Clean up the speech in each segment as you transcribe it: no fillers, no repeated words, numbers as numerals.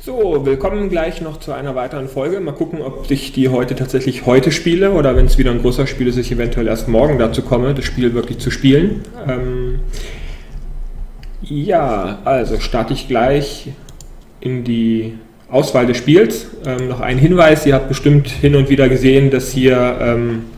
So, willkommen gleich noch zu einer weiteren Folge. Mal gucken, ob ich die heute tatsächlich heute spiele oder wenn es wieder ein großer Spiel ist, ich eventuell erst morgen dazu komme, das Spiel wirklich zu spielen. Ja, also starte ich gleich in die Auswahl des Spiels. Noch ein Hinweis, ihr habt bestimmt hin und wieder gesehen, dass hier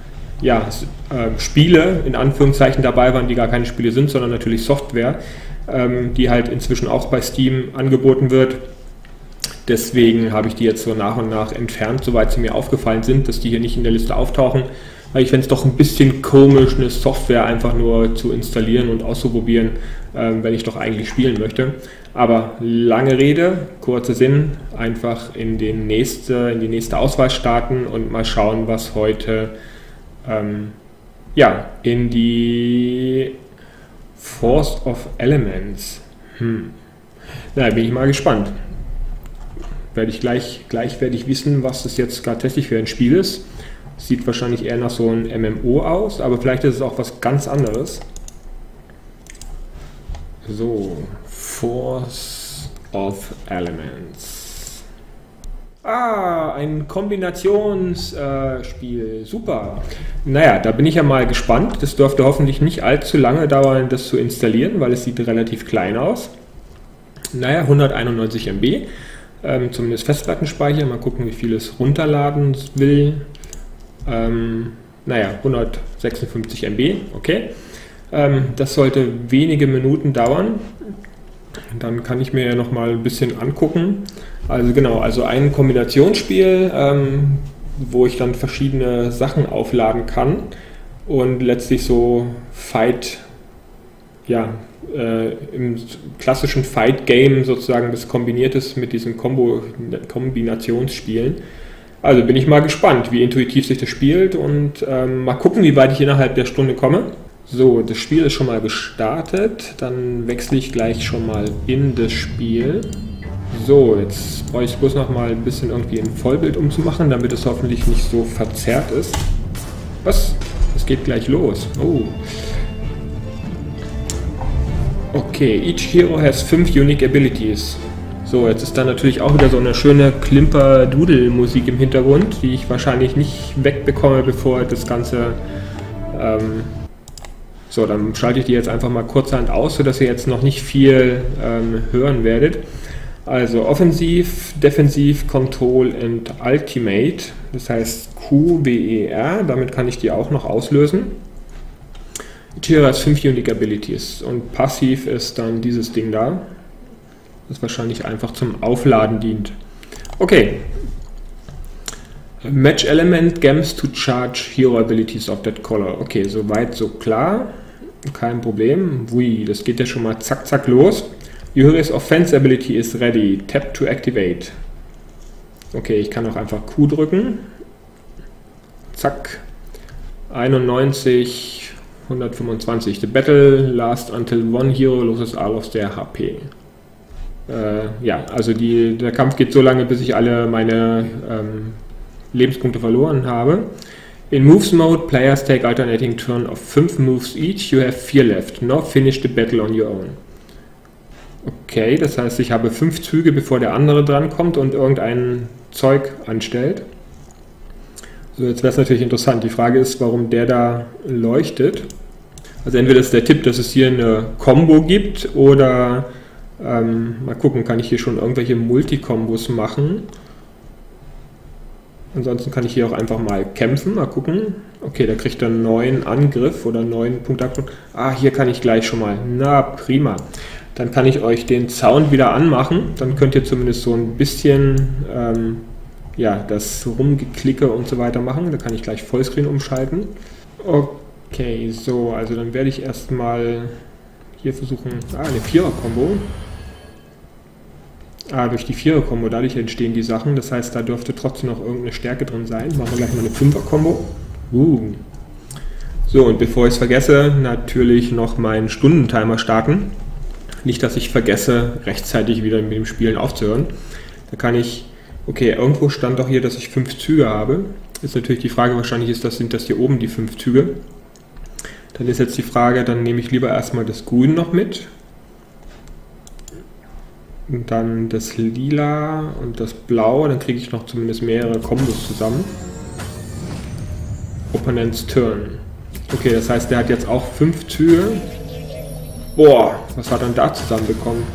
Spiele in Anführungszeichen dabei waren, die gar keine Spiele sind, sondern natürlich Software, die halt inzwischen auch bei Steam angeboten wird. Deswegen habe ich die jetzt so nach und nach entfernt, soweit sie mir aufgefallen sind, dass die hier nicht in der Liste auftauchen. Weil ich fände es doch ein bisschen komisch, eine Software einfach nur zu installieren und auszuprobieren, wenn ich doch eigentlich spielen möchte. Aber lange Rede, kurzer Sinn, einfach in die nächste Auswahl starten und mal schauen, was heute in die Force of Elements. Na, bin ich mal gespannt. Gleich werde ich wissen, was das jetzt tatsächlich für ein Spiel ist. Sieht wahrscheinlich eher nach so einem MMO aus, aber vielleicht ist es auch was ganz anderes. So, Force of Elements. Ein Kombinationsspiel. Super. Naja, da bin ich ja mal gespannt. Das dürfte hoffentlich nicht allzu lange dauern, das zu installieren, weil es sieht relativ klein aus. Naja, 191 MB. Zumindest Festplattenspeicher. Mal gucken, wie viel es runterladen will. 156 MB. Okay. Das sollte wenige Minuten dauern. Dann kann ich mir ja noch mal ein bisschen angucken. Also ein Kombinationsspiel, wo ich dann verschiedene Sachen aufladen kann und letztlich so im klassischen Fight-Game sozusagen das kombiniert ist mit diesen Kombinationsspielen. Also bin ich mal gespannt, wie intuitiv sich das spielt und mal gucken, wie weit ich innerhalb der Stunde komme. So, das Spiel ist schon mal gestartet, dann wechsle ich gleich schon mal in das Spiel. So, jetzt brauche ich bloß noch mal ein bisschen irgendwie ein Vollbild umzumachen, damit es hoffentlich nicht so verzerrt ist. Was? Es geht gleich los. Oh. Okay, each hero has 5 unique abilities. So, jetzt ist da natürlich auch wieder so eine schöne Klimper-Dudel-Musik im Hintergrund, die ich wahrscheinlich nicht wegbekomme, bevor das Ganze... So, dann schalte ich die jetzt einfach mal kurzerhand aus, sodass ihr jetzt noch nicht viel hören werdet. Also Offensiv, Defensiv, Control und Ultimate, das heißt QWER, damit kann ich die auch noch auslösen. Hero has 5 Unique Abilities und passiv ist dann dieses Ding da, das wahrscheinlich einfach zum Aufladen dient. Okay. Match Element Gems to charge Hero Abilities of that color. Okay, soweit so klar. Kein Problem. Ui, das geht ja schon mal zack zack los. Your Hero's Offense Ability is ready. Tap to activate. Okay, ich kann auch einfach Q drücken. Zack. 91. 125. The battle lasts until one hero loses all of their HP. Also der Kampf geht so lange, bis ich alle meine Lebenspunkte verloren habe. In Moves Mode, players take alternating turn of 5 moves each. You have 4 left. Now finish the battle on your own. Okay, das heißt, ich habe 5 Züge, bevor der andere drankommt und irgendein Zeug anstellt. So, jetzt wäre es natürlich interessant. Die Frage ist, warum der da leuchtet. Also entweder ist der Tipp, dass es hier eine Combo gibt oder mal gucken, kann ich hier schon irgendwelche Multikombos machen. Ansonsten kann ich hier auch einfach mal kämpfen, mal gucken. Okay, da kriegt er einen neuen Angriff oder einen neuen Punktabdruck. Hier kann ich gleich schon mal. Na, prima. Dann kann ich euch den Sound wieder anmachen. Dann könnt ihr zumindest so ein bisschen das Rumgeklicke und so weiter machen. Da kann ich gleich Vollscreen umschalten. Okay, so, also dann werde ich erstmal hier versuchen, eine Vierer-Kombo. Durch die Vierer-Kombo, dadurch entstehen die Sachen. Das heißt, da dürfte trotzdem noch irgendeine Stärke drin sein. Machen wir gleich mal eine Fünfer-Kombo. So, und bevor ich es vergesse, natürlich noch meinen Stundentimer starten. Nicht, dass ich vergesse, rechtzeitig wieder mit dem Spielen aufzuhören. Da kann ich... Okay, irgendwo stand doch hier, dass ich 5 Züge habe. Ist natürlich die Frage, wahrscheinlich sind das hier oben die 5 Züge. Dann ist jetzt die Frage, dann nehme ich lieber erstmal das Grün noch mit. Und dann das Lila und das Blau, dann kriege ich noch zumindest mehrere Kombos zusammen. Opponent's Turn. Okay, das heißt, der hat jetzt auch 5 Züge. Boah, was hat er denn da zusammenbekommen?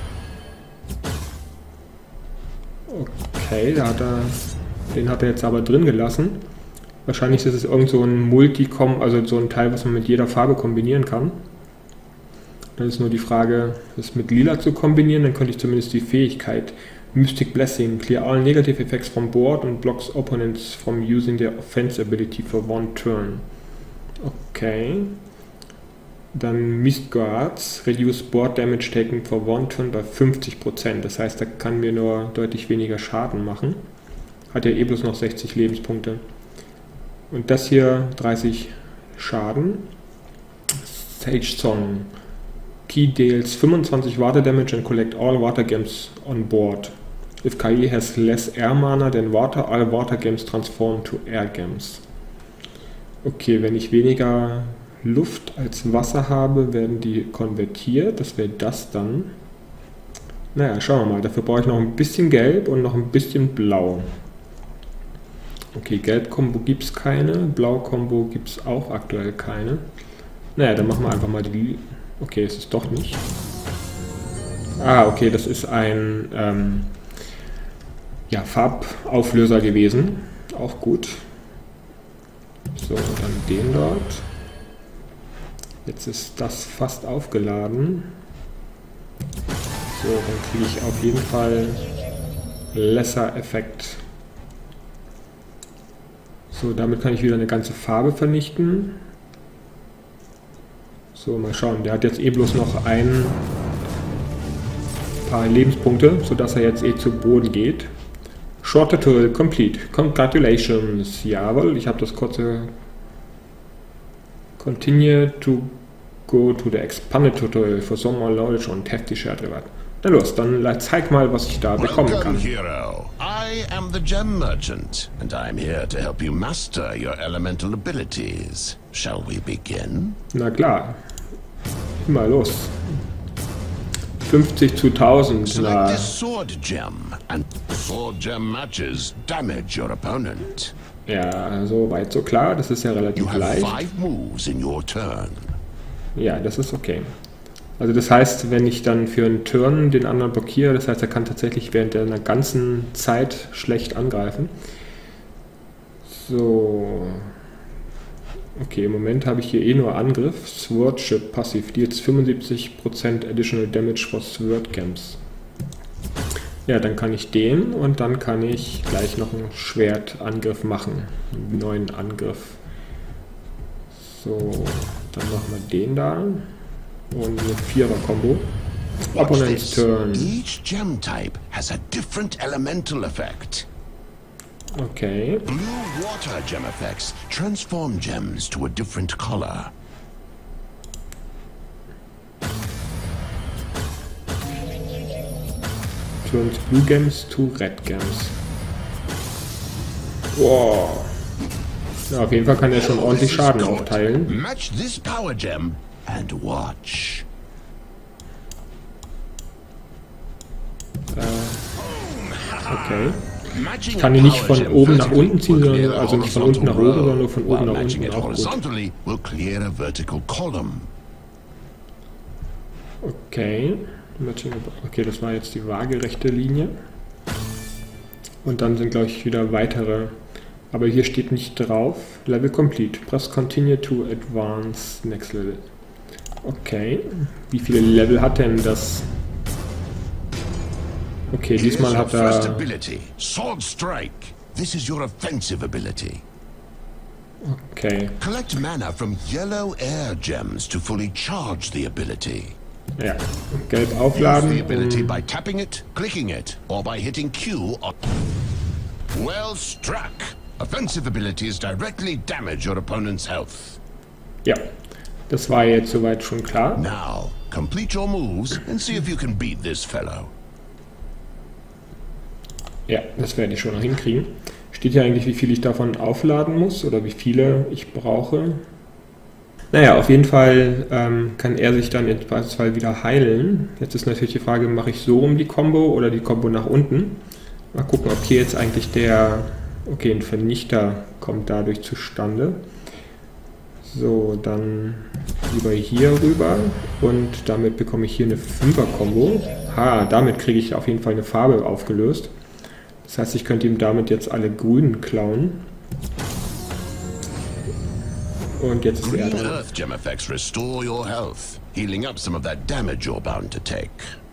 Okay, den hat er jetzt aber drin gelassen. Wahrscheinlich ist es irgend so ein Multicom, also so ein Teil, was man mit jeder Farbe kombinieren kann. Dann ist nur die Frage, das mit Lila zu kombinieren, dann könnte ich zumindest die Fähigkeit Mystic Blessing, clear all negative effects from board and blocks opponents from using their offense ability for one turn. Okay. Dann Mist Guards, reduce board damage taken for one turn bei 50%. Das heißt, er kann mir nur deutlich weniger Schaden machen. Hat ja eh bloß noch 60 Lebenspunkte. Und das hier 30 Schaden. Sage Song. Key deals 25 Water Damage and collect all Water Gems on board. If KI has less Air Mana than Water, all Water Gems transform to Air Gems. Okay, wenn ich weniger Luft als Wasser habe, werden die konvertiert. Das wäre das dann. Naja, schauen wir mal. Dafür brauche ich noch ein bisschen Gelb und noch ein bisschen Blau. Okay, Gelb-Kombo gibt es keine. Blau-Kombo gibt es auch aktuell keine. Naja, dann machen wir einfach mal die... Okay, es ist doch nicht. Ah, okay, das ist ein ja, Farbauflöser gewesen. Auch gut. So, und dann den dort. Jetzt ist das fast aufgeladen. So, dann kriege ich auf jeden Fall Lesser-Effekt. So, damit kann ich wieder eine ganze Farbe vernichten. So, mal schauen. Der hat jetzt eh bloß noch ein paar Lebenspunkte, sodass er jetzt eh zu Boden geht. Short Tutorial complete. Congratulations. Jawohl, ich habe das kurze Continue to go to the expanded tutorial for some more knowledge on hefty shared reward. Na los, dann zeig mal, was ich da bekommen kann. Hero. I am the Gem Merchant, and I'm here to help you master your elemental abilities. Shall we begin? Na klar. Immer los. 50 zu 1000. Select this sword gem, and sword gem matches damage your opponent. Ja, so weit, so klar. Das ist ja relativ leicht. You have 5 moves in your turn. Ja, das ist okay. Also das heißt, wenn ich dann für einen Turn den anderen blockiere, das heißt, er kann tatsächlich während einer ganzen Zeit schlecht angreifen. So. Okay, im Moment habe ich hier eh nur Angriff. Swordship passiv deals 75% additional damage for Sword Gems. Ja, dann kann ich den und dann kann ich gleich noch einen Schwertangriff machen. Einen neuen Angriff. So, dann machen wir den da. Und eine 4er-Kombo. Opponent's Turn. Each gem type has a different elemental effect. Okay. Blue water gem effects transform gems to a different color. Turns Blue Gems to Red Gems. Wow. Ja, auf jeden Fall kann er schon ordentlich Schaden aufteilen. Match this power gem and watch. Okay. Ich kann ihn nicht von oben nach unten ziehen, sondern also nicht von unten nach oben, sondern nur von oben nach unten. Auch gut. Okay. Okay, das war jetzt die waagerechte Linie. Und dann sind, glaube ich, wieder weitere. Aber hier steht nicht drauf. Level complete. Press continue to advance next level. Okay. Wie viele Level hat denn das? Okay, diesmal hat er... Sword Strike. This is your offensive ability. Okay. Collect mana from yellow air gems to fully charge the ability. Ja, gelb aufladen. Use the ability by tapping it, clicking it, or by hitting Q. Well struck. Offensive abilities directly damage your opponent's health. Ja, das war jetzt soweit schon klar. Now, complete your moves and see if you can beat this fellow. Ja, das werde ich schon noch hinkriegen. Steht hier eigentlich, wie viel ich davon aufladen muss oder wie viele ich brauche? Naja, auf jeden Fall kann er sich dann im Zweifelsfall wieder heilen. Jetzt ist natürlich die Frage, mache ich so um die Combo oder die Combo nach unten? Mal gucken, ob hier jetzt eigentlich okay, ein Vernichter kommt dadurch zustande. So, dann lieber hier rüber und damit bekomme ich hier eine 5er-Kombo. Damit kriege ich auf jeden Fall eine Farbe aufgelöst. Das heißt, ich könnte ihm damit jetzt alle Grünen klauen. Und jetzt ist er Green dran. Earth Gem effects restore your health, healing up some of that damage you're bound to take.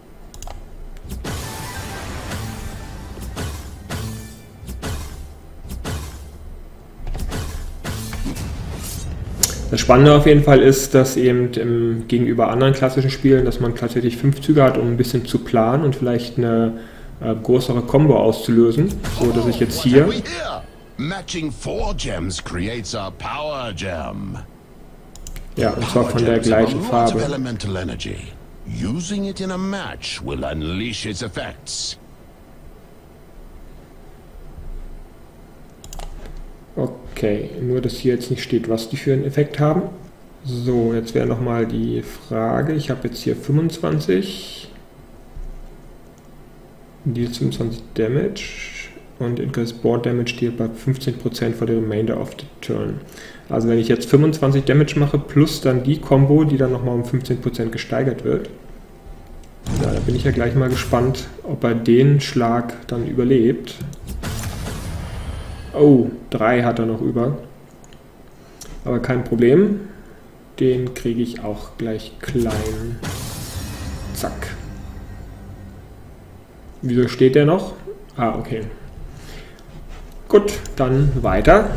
Das Spannende auf jeden Fall ist, dass eben gegenüber anderen klassischen Spielen, dass man tatsächlich 5 Züge hat, um ein bisschen zu planen und vielleicht eine größere Combo auszulösen. So dass ich jetzt hier... Matching 4 gems creates a power gem. Ja, und zwar von der gleichen Farbe. Elemental energy. Using it in a match will unleash its effects. Okay, nur dass hier jetzt nicht steht, was die für einen Effekt haben. So, jetzt wäre nochmal die Frage. Ich habe jetzt hier 25. Deals 25 Damage. Und Increase Board Damage dealt bei 15% for the remainder of the turn. Also wenn ich jetzt 25 Damage mache, plus dann die Combo, die dann nochmal um 15% gesteigert wird. Ja, da bin ich ja gleich mal gespannt, ob er den Schlag dann überlebt. Oh, 3 hat er noch über. Aber kein Problem. Den kriege ich auch gleich klein. Zack. Wieso steht der noch? Okay. Gut, dann weiter.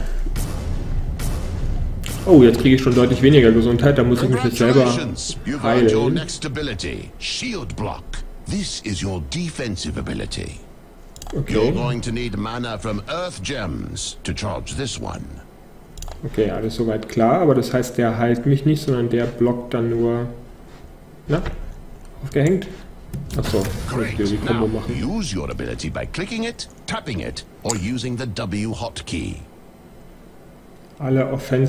Oh, jetzt kriege ich schon deutlich weniger Gesundheit. Da muss ich mich jetzt selber heilen. Shield Block. This is your defensive ability. Okay. You're going to need mana from Earth Gems to charge this one. Okay, alles soweit klar, aber das heißt, der heilt mich nicht, sondern der blockt dann nur... Na, aufgehängt? Achso, ich will die Combo machen. Use your ability by clicking it, tapping it, or using the W hotkey. Alle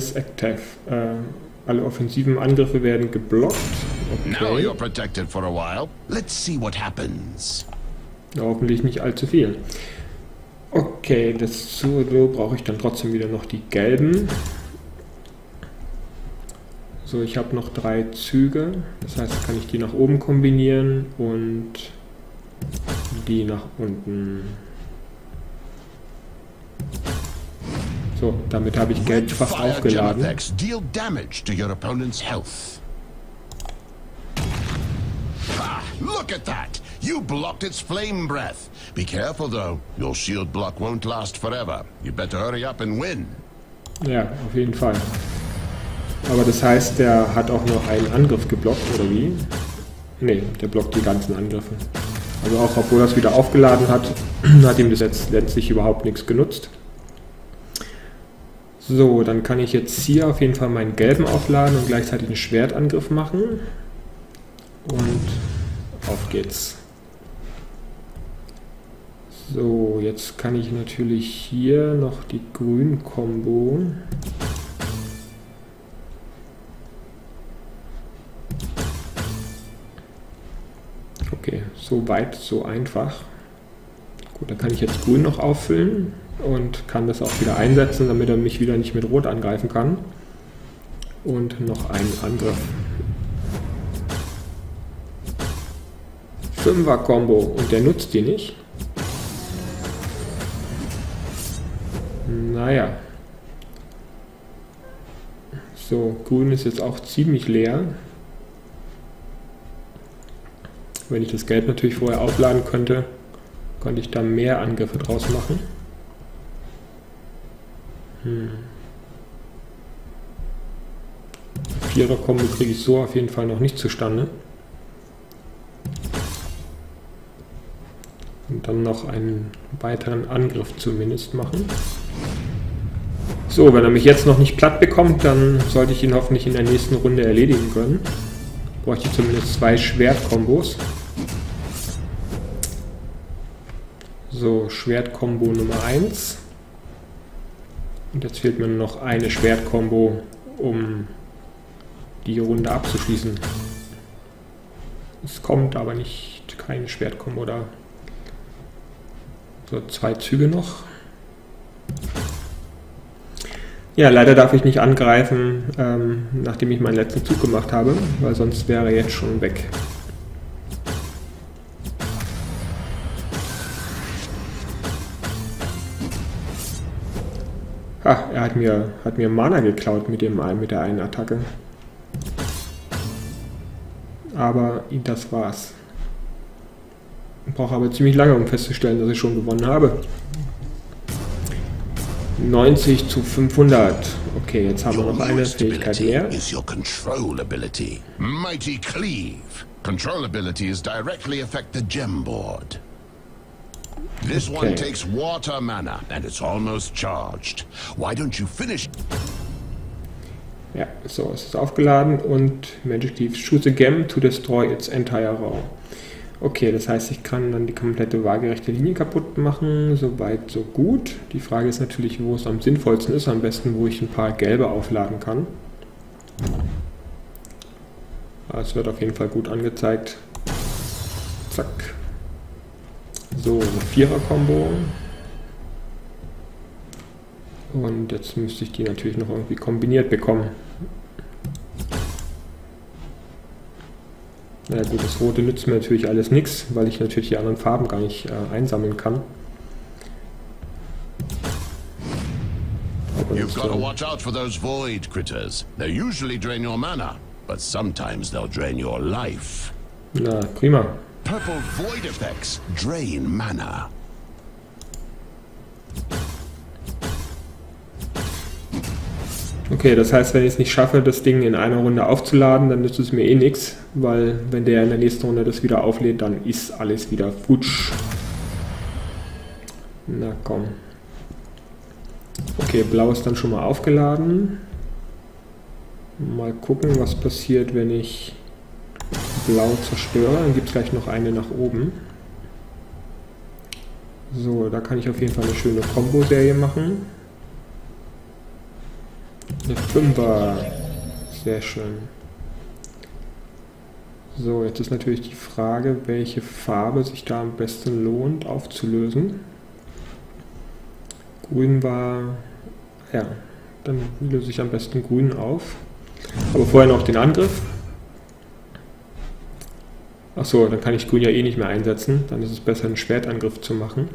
alle offensiven Angriffe werden geblockt. Now Okay. you're protected for a while. Let's see what happens. Hoffentlich nicht allzu viel. Okay, so brauche ich dann trotzdem wieder noch die gelben. So, ich habe noch 3 Züge. Das heißt, kann ich die nach oben kombinieren und die nach unten. So, damit habe ich Gelb fast Fire gem aufgeladen. effects deal damage to your opponent's health. Look at that! You blocked its flame breath. Be careful though. Your shield block won't last forever. You better hurry up and win. Ja, auf jeden Fall. Aber das heißt, der hat auch noch einen Angriff geblockt, oder wie? Ne, der blockt die ganzen Angriffe. Also auch obwohl er es wieder aufgeladen hat, hat ihm das jetzt letztlich überhaupt nichts genutzt. So, dann kann ich jetzt hier auf jeden Fall meinen gelben aufladen und gleichzeitig einen Schwertangriff machen. Und auf geht's. So, jetzt kann ich natürlich hier noch die Grün-Kombo. Okay, so weit, so einfach. Gut, dann kann ich jetzt Grün noch auffüllen und kann das auch wieder einsetzen, damit er mich wieder nicht mit Rot angreifen kann. Und noch einen Angriff. 5er-Kombo und der nutzt die nicht. Naja. So, Grün ist jetzt auch ziemlich leer. Wenn ich das Gelb natürlich vorher aufladen könnte, könnte ich da mehr Angriffe draus machen. Vierer-Kombo kriege ich so auf jeden Fall noch nicht zustande. Und dann noch einen weiteren Angriff zumindest machen. So, wenn er mich jetzt noch nicht platt bekommt, dann sollte ich ihn hoffentlich in der nächsten Runde erledigen können. Bräuchte ich zumindest 2 Schwertkombos. So, Schwertkombo Nummer 1. Und jetzt fehlt mir noch eine Schwertkombo, um die Runde abzuschließen. Es kommt aber nicht, kein Schwertkombo oder so, 2 Züge noch. Ja, leider darf ich nicht angreifen, nachdem ich meinen letzten Zug gemacht habe, weil sonst wäre er jetzt schon weg. Ah, er hat mir Mana geklaut mit der einen Attacke. Aber das war's. Ich brauche aber ziemlich lange, um festzustellen, dass ich schon gewonnen habe. 90 zu 500. Okay, jetzt haben wir noch eine Fähigkeit mehr. Is your control ability. Mighty Cleave. Control abilities directly affect the gem board. This one takes water mana and it's almost charged. Why don't you finish? Ja, so, es ist aufgeladen und Magic Cleave. Choose a gem to destroy its entire row. Okay, das heißt, ich kann dann die komplette waagerechte Linie kaputt machen. Soweit, so gut. Die Frage ist natürlich, wo es am sinnvollsten ist. Am besten, wo ich ein paar gelbe aufladen kann. Es wird auf jeden Fall gut angezeigt. Zack. So, eine 4er-Kombo. Und jetzt müsste ich die natürlich noch irgendwie kombiniert bekommen. Na gut, das Rote nützt mir natürlich alles nichts, weil ich natürlich die anderen Farben gar nicht einsammeln kann. You've got to watch out for those void critters. They usually drain your mana, but sometimes they'll drain your life. Na, prima. Purple void effects drain mana. Okay, das heißt, wenn ich es nicht schaffe, das Ding in einer Runde aufzuladen, dann nützt es mir eh nichts, weil wenn der in der nächsten Runde das wieder auflädt, dann ist alles wieder futsch. Na komm. Okay, blau ist dann schon mal aufgeladen. Mal gucken, was passiert, wenn ich blau zerstöre. Dann gibt es gleich noch eine nach oben. So, da kann ich auf jeden Fall eine schöne Kombo-Serie machen. Eine 5er. Sehr schön. So, jetzt ist natürlich die Frage, welche Farbe sich da am besten lohnt aufzulösen. Grün war... Ja, dann löse ich am besten grün auf. Aber vorher noch den Angriff. Achso, dann kann ich grün ja eh nicht mehr einsetzen. Dann ist es besser, einen Schwertangriff zu machen.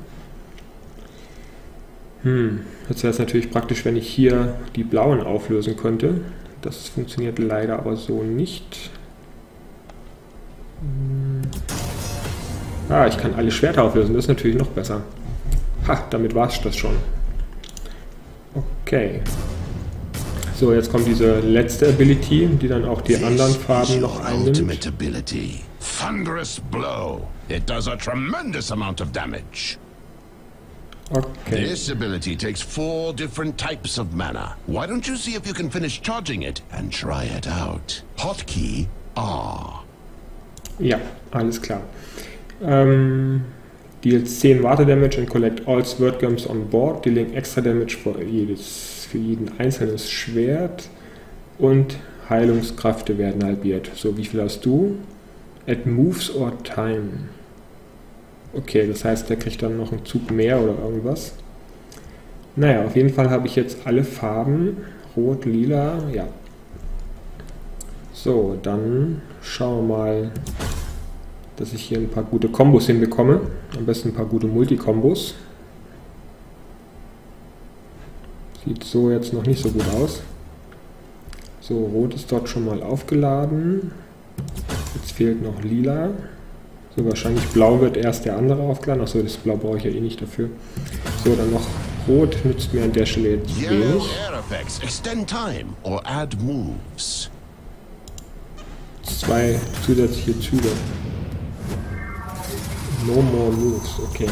Jetzt wäre es natürlich praktisch, wenn ich hier die blauen auflösen könnte. Das funktioniert leider aber so nicht. Ich kann alle Schwerter auflösen, das ist natürlich noch besser. Ha, damit war es das schon. Okay. So, jetzt kommt diese letzte Ability, die dann auch die anderen Farben noch einnimmt. Thunderous Blow. It does a tremendous amount of damage. Okay. This ability takes 4 different types of mana. Why don't you see if you can finish charging it and try it out? Hotkey R. Ja, alles klar. Deals 10 Water Damage and collect all Sword Gems on board. Dealing extra Damage für jeden einzelnes Schwert. Und Heilungskräfte werden halbiert. So, wie viel hast du? Add moves or time. Okay, das heißt, der kriegt dann noch einen Zug mehr oder irgendwas. Naja, auf jeden Fall habe ich jetzt alle Farben. Rot, lila, ja. So, dann schauen wir mal, dass ich hier ein paar gute Kombos hinbekomme. Am besten ein paar gute Multikombos. Sieht so jetzt noch nicht so gut aus. So, rot ist dort schon mal aufgeladen. Jetzt fehlt noch lila. So, wahrscheinlich blau wird erst der andere aufgeladen. Achso, das Blau brauche ich ja eh nicht dafür. So, dann noch rot nützt mir an der Stelle jetzt wenig. 2 zusätzliche Züge. No more moves, okay.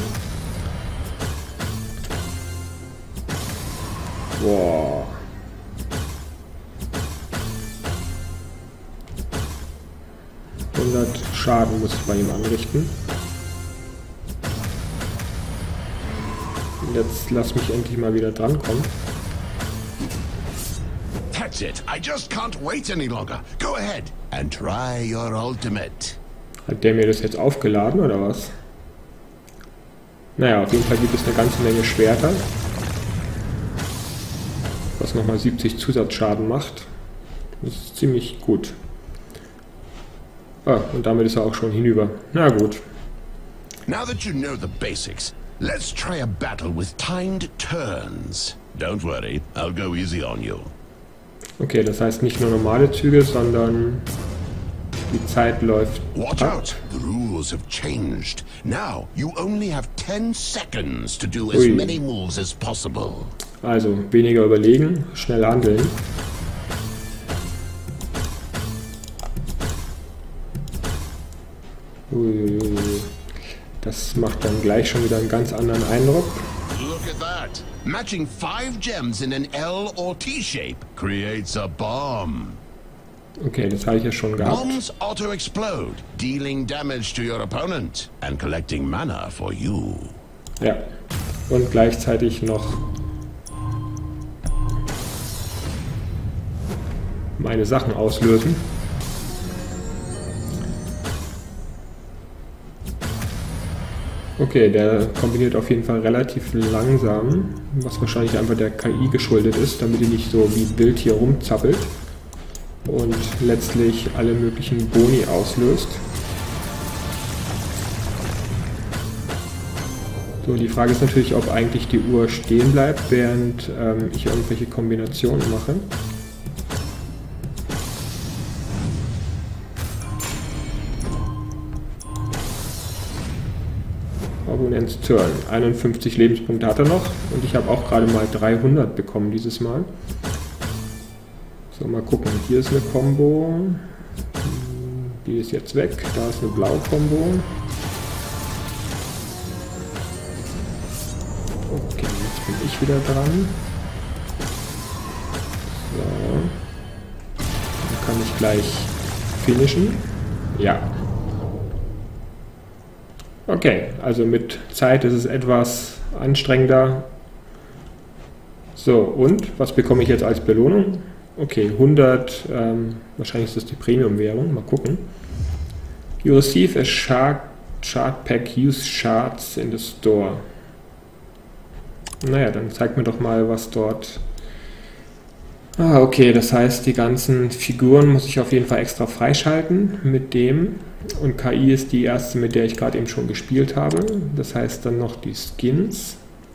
Boah. Schaden muss ich bei ihm anrichten. Und jetzt lass mich endlich mal wieder drankommen. That's it. I just can't wait any longer. Go ahead and try your ultimate. Hat der mir das jetzt aufgeladen oder was? Naja, auf jeden Fall gibt es eine ganze Menge Schwerter, was nochmal 70 Zusatzschaden macht. Das ist ziemlich gut. Ah, und damit ist er auch schon hinüber. Na gut. Now that you know the basics, let's try a battle with timed turns. Don't worry, I'll go easy on you. Okay, das heißt nicht nur normale Züge, sondern die Zeit läuft Watch ab. out, the rules have changed. Now you only have 10 seconds to do as Ui. many moves as possible. Also weniger überlegen, schnell handeln. Ui. Das macht dann gleich schon wieder einen ganz anderen Eindruck. Look at that. Matching 5 gems in an L or T shape creates a bomb. Okay, das habe ich ja schon gehabt. Bombs auto-explode, dealing damage to your opponent and collecting mana for you. Ja, und gleichzeitig noch meine Sachen auslösen. Okay, der kombiniert auf jeden Fall relativ langsam, was wahrscheinlich einfach der KI geschuldet ist, damit die nicht so wie wild hier rumzappelt und letztlich alle möglichen Boni auslöst. So, die Frage ist natürlich, ob eigentlich die Uhr stehen bleibt, während ich irgendwelche Kombinationen mache. Opponent's Turn. 51 Lebenspunkte hat er noch und ich habe auch gerade mal 300 bekommen dieses Mal. So, mal gucken. Hier ist eine Combo. Die ist jetzt weg. Da ist eine blaue Combo. Okay, jetzt bin ich wieder dran. So. Dann kann ich gleich finishen. Ja. Okay, also mit Zeit ist es etwas anstrengender. So, und was bekomme ich jetzt als Belohnung? Okay, 100, wahrscheinlich ist das die Premium-Währung, mal gucken. You receive a shard pack, use shards in the store. Naja, dann zeig mir doch mal, was dort... Ah, okay, das heißt, die ganzen Figuren muss ich auf jeden Fall extra freischalten mit dem. Und KI ist die erste, mit der ich gerade eben schon gespielt habe. Das heißt dann noch die Skins.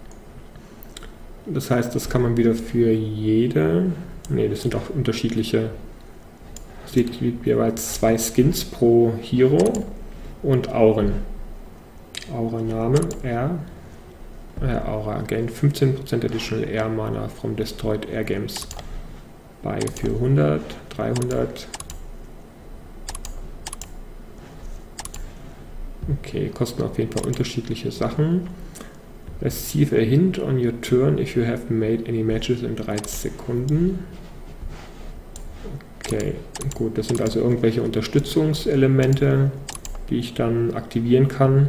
Das heißt, das kann man wieder für jede... Ne, das sind auch unterschiedliche... Es gibt jeweils 2 Skins pro Hero und Auren. Aura-Name, R. Aura, gain 15% Additional Air Mana from Destroyed Air Games. Bei für 100, 300... Okay, kosten auf jeden Fall unterschiedliche Sachen. Receive a hint on your turn if you have made any matches in 30 Sekunden. Okay, gut, das sind also irgendwelche Unterstützungselemente, die ich dann aktivieren kann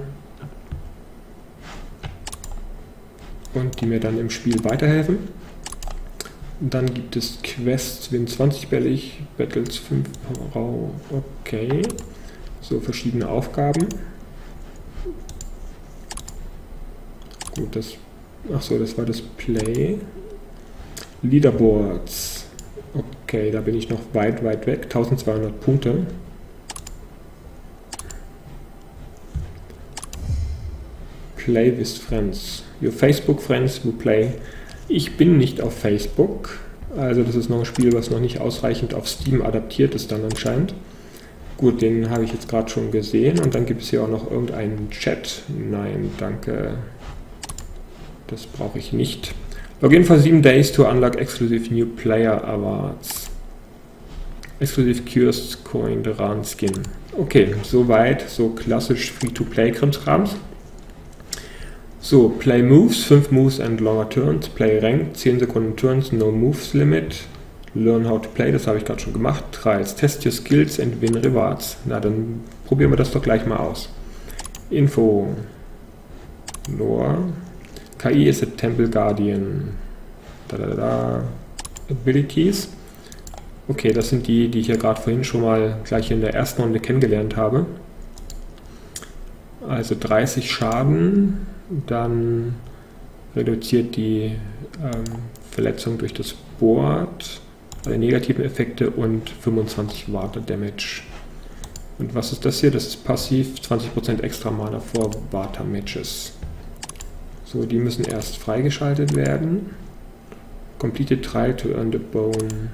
und die mir dann im Spiel weiterhelfen. Dann gibt es Quests, Win 20 Bellig, Battles 5 Rau. Okay, so verschiedene Aufgaben. Gut, achso, das war das Play. Leaderboards. Okay, da bin ich noch weit weg. 1200 Punkte. Play with Friends. Your Facebook Friends will play. Ich bin nicht auf Facebook. Also das ist noch ein Spiel, was noch nicht ausreichend auf Steam adaptiert ist dann anscheinend. Gut, den habe ich jetzt gerade schon gesehen. Und dann gibt es hier auch noch irgendeinen Chat. Nein, danke. Das brauche ich nicht. Login for 7 days to unlock exclusive new player awards. Exclusive Cursed Coin Ran Skin. Okay, soweit, so klassisch Free-to-Play-Krimskrams. So, Play Moves, 5 Moves and longer turns. Play Rank, 10 Sekunden Turns, no Moves Limit. Learn how to play, das habe ich gerade schon gemacht. Trials, test your skills and win rewards. Na, dann probieren wir das doch gleich mal aus. Info. Lore. KI ist a Temple Guardian. Abilities. Okay, das sind die, die ich ja gerade vorhin schon mal gleich in der ersten Runde kennengelernt habe. Also 30 Schaden, dann reduziert die Verletzung durch das Board, alle negativen Effekte und 25 Water Damage. Und was ist das hier? Das ist passiv, 20% extra Mana vor Water Matches. So, die müssen erst freigeschaltet werden. Completed Trial to earn the bone.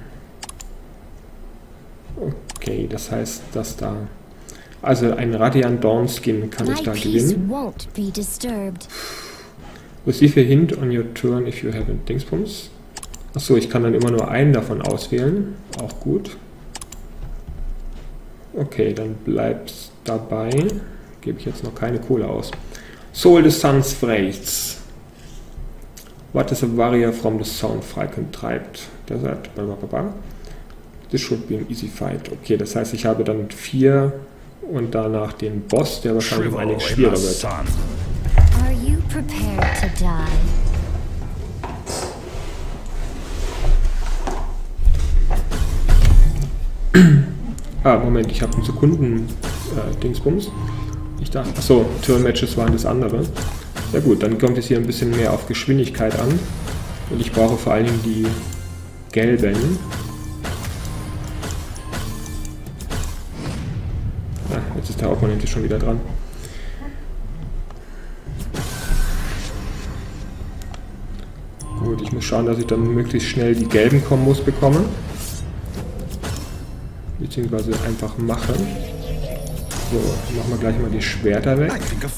Okay, das heißt, dass da... Also ein Radiant Dawn Skin kann ich da gewinnen. Receive a hint on your turn if you have a Dingsbums. Achso, ich kann dann immer nur einen davon auswählen. Auch gut. Okay, dann bleibt's dabei. Gebe ich jetzt noch keine Kohle aus. Soul the Sun's Wraiths. What is a warrior from the sun frei treibt? Der sagt, this should be an easy fight. Okay, das heißt, ich habe dann 4 und danach den Boss, der wahrscheinlich um einiges schwieriger wird. Are you prepared to die? Moment, ich habe einen Sekunden Dingsbums. Ich dachte, achso, Turn-Matches waren das andere. Ja gut, dann kommt es hier ein bisschen mehr auf Geschwindigkeit an. Und ich brauche vor allen Dingen die gelben. Jetzt ist der Opponent schon wieder dran. Gut, ich muss schauen, dass ich dann möglichst schnell die gelben Kombos bekomme. Beziehungsweise einfach mache. So, machen wir gleich mal die Schwerter weg.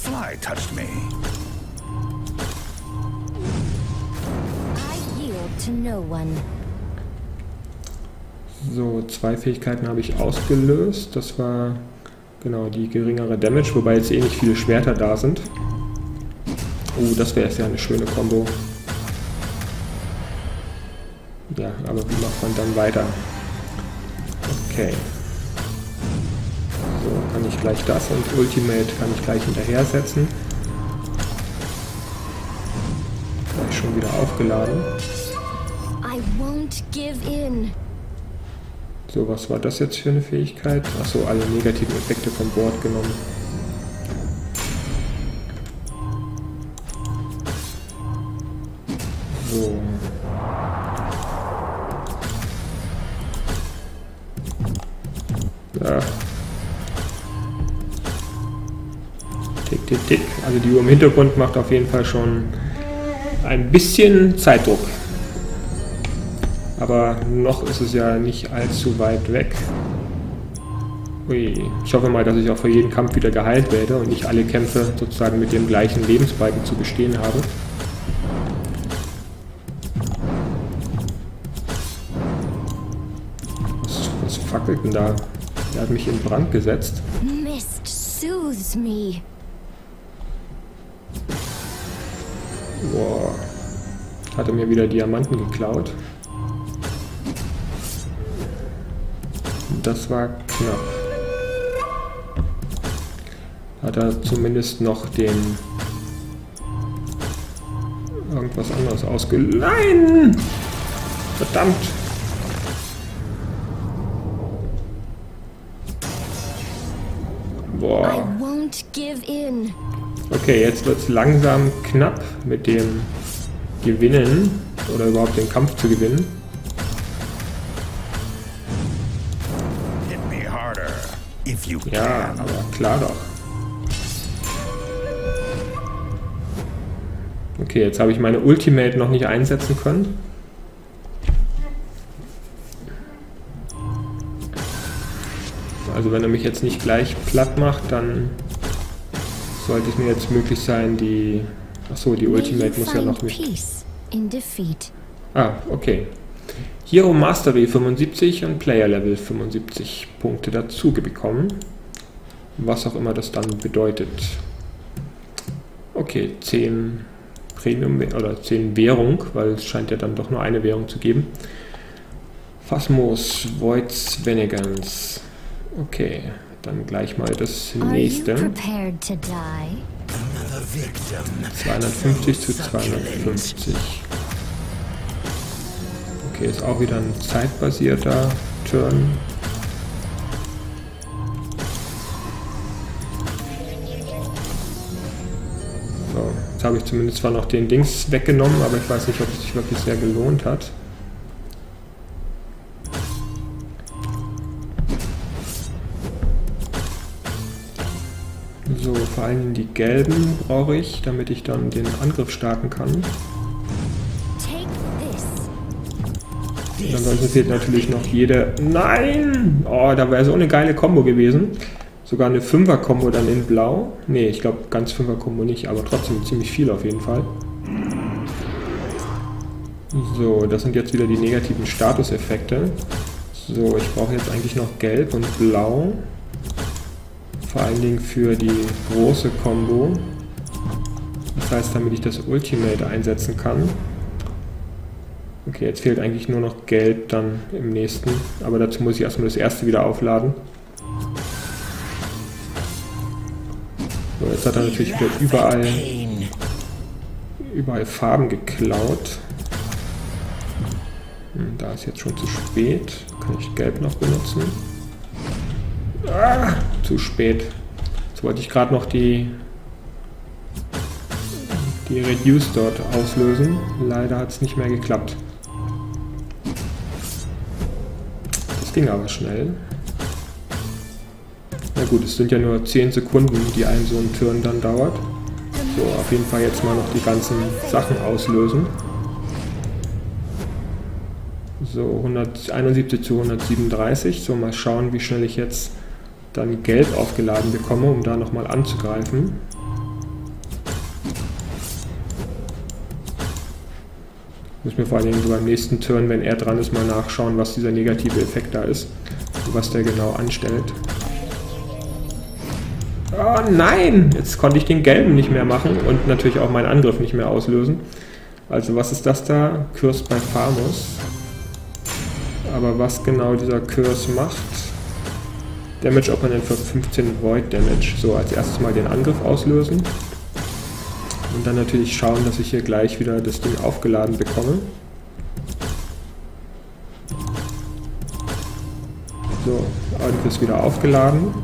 So, 2 Fähigkeiten habe ich ausgelöst. Das war genau die geringere Damage, wobei jetzt eh nicht viele Schwerter da sind. Oh, das wäre jetzt ja eine schöne Kombo. Ja, aber wie macht man dann weiter? Okay. So, kann ich gleich das und Ultimate kann ich gleich hinterher setzen. Gleich schon wieder aufgeladen. I won't give in. So, was war das jetzt für eine Fähigkeit? Achso, alle negativen Effekte vom Board genommen. So. Ja. Tick, tick, tick. Also die Uhr im Hintergrund macht auf jeden Fall schon ein bisschen Zeitdruck. Aber noch ist es ja nicht allzu weit weg. Ui. Ich hoffe mal, dass ich auch für jeden Kampf wieder geheilt werde und nicht alle Kämpfe sozusagen mit dem gleichen Lebensbalken zu bestehen habe. Was fackelt denn da? Der hat mich in Brand gesetzt. Mist soothes me. Boah. Hat er mir wieder Diamanten geklaut. Das war knapp. Hat er zumindest noch den irgendwas anderes ausgelöst. Nein! Verdammt! Boah. I won't give in. Okay, jetzt wird es langsam knapp mit dem Gewinnen oder überhaupt den Kampf zu gewinnen. Ja, aber klar doch. Okay, jetzt habe ich meine Ultimate noch nicht einsetzen können. Also wenn er mich jetzt nicht gleich platt macht, dann sollte es mir jetzt möglich sein, die... Achso, die Ultimate muss ja noch nicht... Ah, okay. Hero Mastery 75 und Player Level 75 Punkte dazu bekommen. Was auch immer das dann bedeutet. Okay, 10 Premium oder 10 Währung, weil es scheint ja dann doch nur eine Währung zu geben. Phasmos, Voids, Venegans. Okay, dann gleich mal das nächste. 250 zu 250. Okay, ist auch wieder ein zeitbasierter Turn. So, jetzt habe ich zumindest zwar noch den Dings weggenommen, aber ich weiß nicht, ob es sich wirklich sehr gelohnt hat. So, vor allem die gelben brauche ich, damit ich dann den Angriff starten kann. Und ansonsten fehlt natürlich noch jede... Nein! Oh, da wäre so eine geile Combo gewesen. Sogar eine 5er-Kombo dann in Blau. Ne, ich glaube ganz 5er-Kombo nicht, aber trotzdem ziemlich viel auf jeden Fall. So, das sind jetzt wieder die negativen Statuseffekte. So, ich brauche jetzt eigentlich noch Gelb und Blau. Vor allen Dingen für die große Combo. Das heißt, damit ich das Ultimate einsetzen kann. Okay, jetzt fehlt eigentlich nur noch Gelb dann im nächsten. Aber dazu muss ich erstmal das erste wieder aufladen. So, jetzt hat er natürlich wieder überall Farben geklaut. Da ist jetzt schon zu spät. Kann ich Gelb noch benutzen? Ah, zu spät. Jetzt wollte ich gerade noch die Reduce dort auslösen. Leider hat es nicht mehr geklappt. Das ging aber schnell. Na gut, es sind ja nur 10 Sekunden, die ein so ein Turn dann dauert. So, auf jeden Fall jetzt mal noch die ganzen Sachen auslösen. So, 171 zu 137. So, mal schauen, wie schnell ich jetzt dann Gelb aufgeladen bekomme, um da nochmal anzugreifen. Ich muss mir vor allem beim nächsten Turn, wenn er dran ist, mal nachschauen, was dieser negative Effekt da ist und was der genau anstellt. Oh nein! Jetzt konnte ich den Gelben nicht mehr machen und natürlich auch meinen Angriff nicht mehr auslösen. Also was ist das da? Curse bei Farmus. Aber was genau dieser Curse macht... Damage Opponent für 15 Void Damage. So, als erstes mal den Angriff auslösen. Und dann natürlich schauen, dass ich hier gleich wieder das Ding aufgeladen bekomme. So, Angriff ist wieder aufgeladen.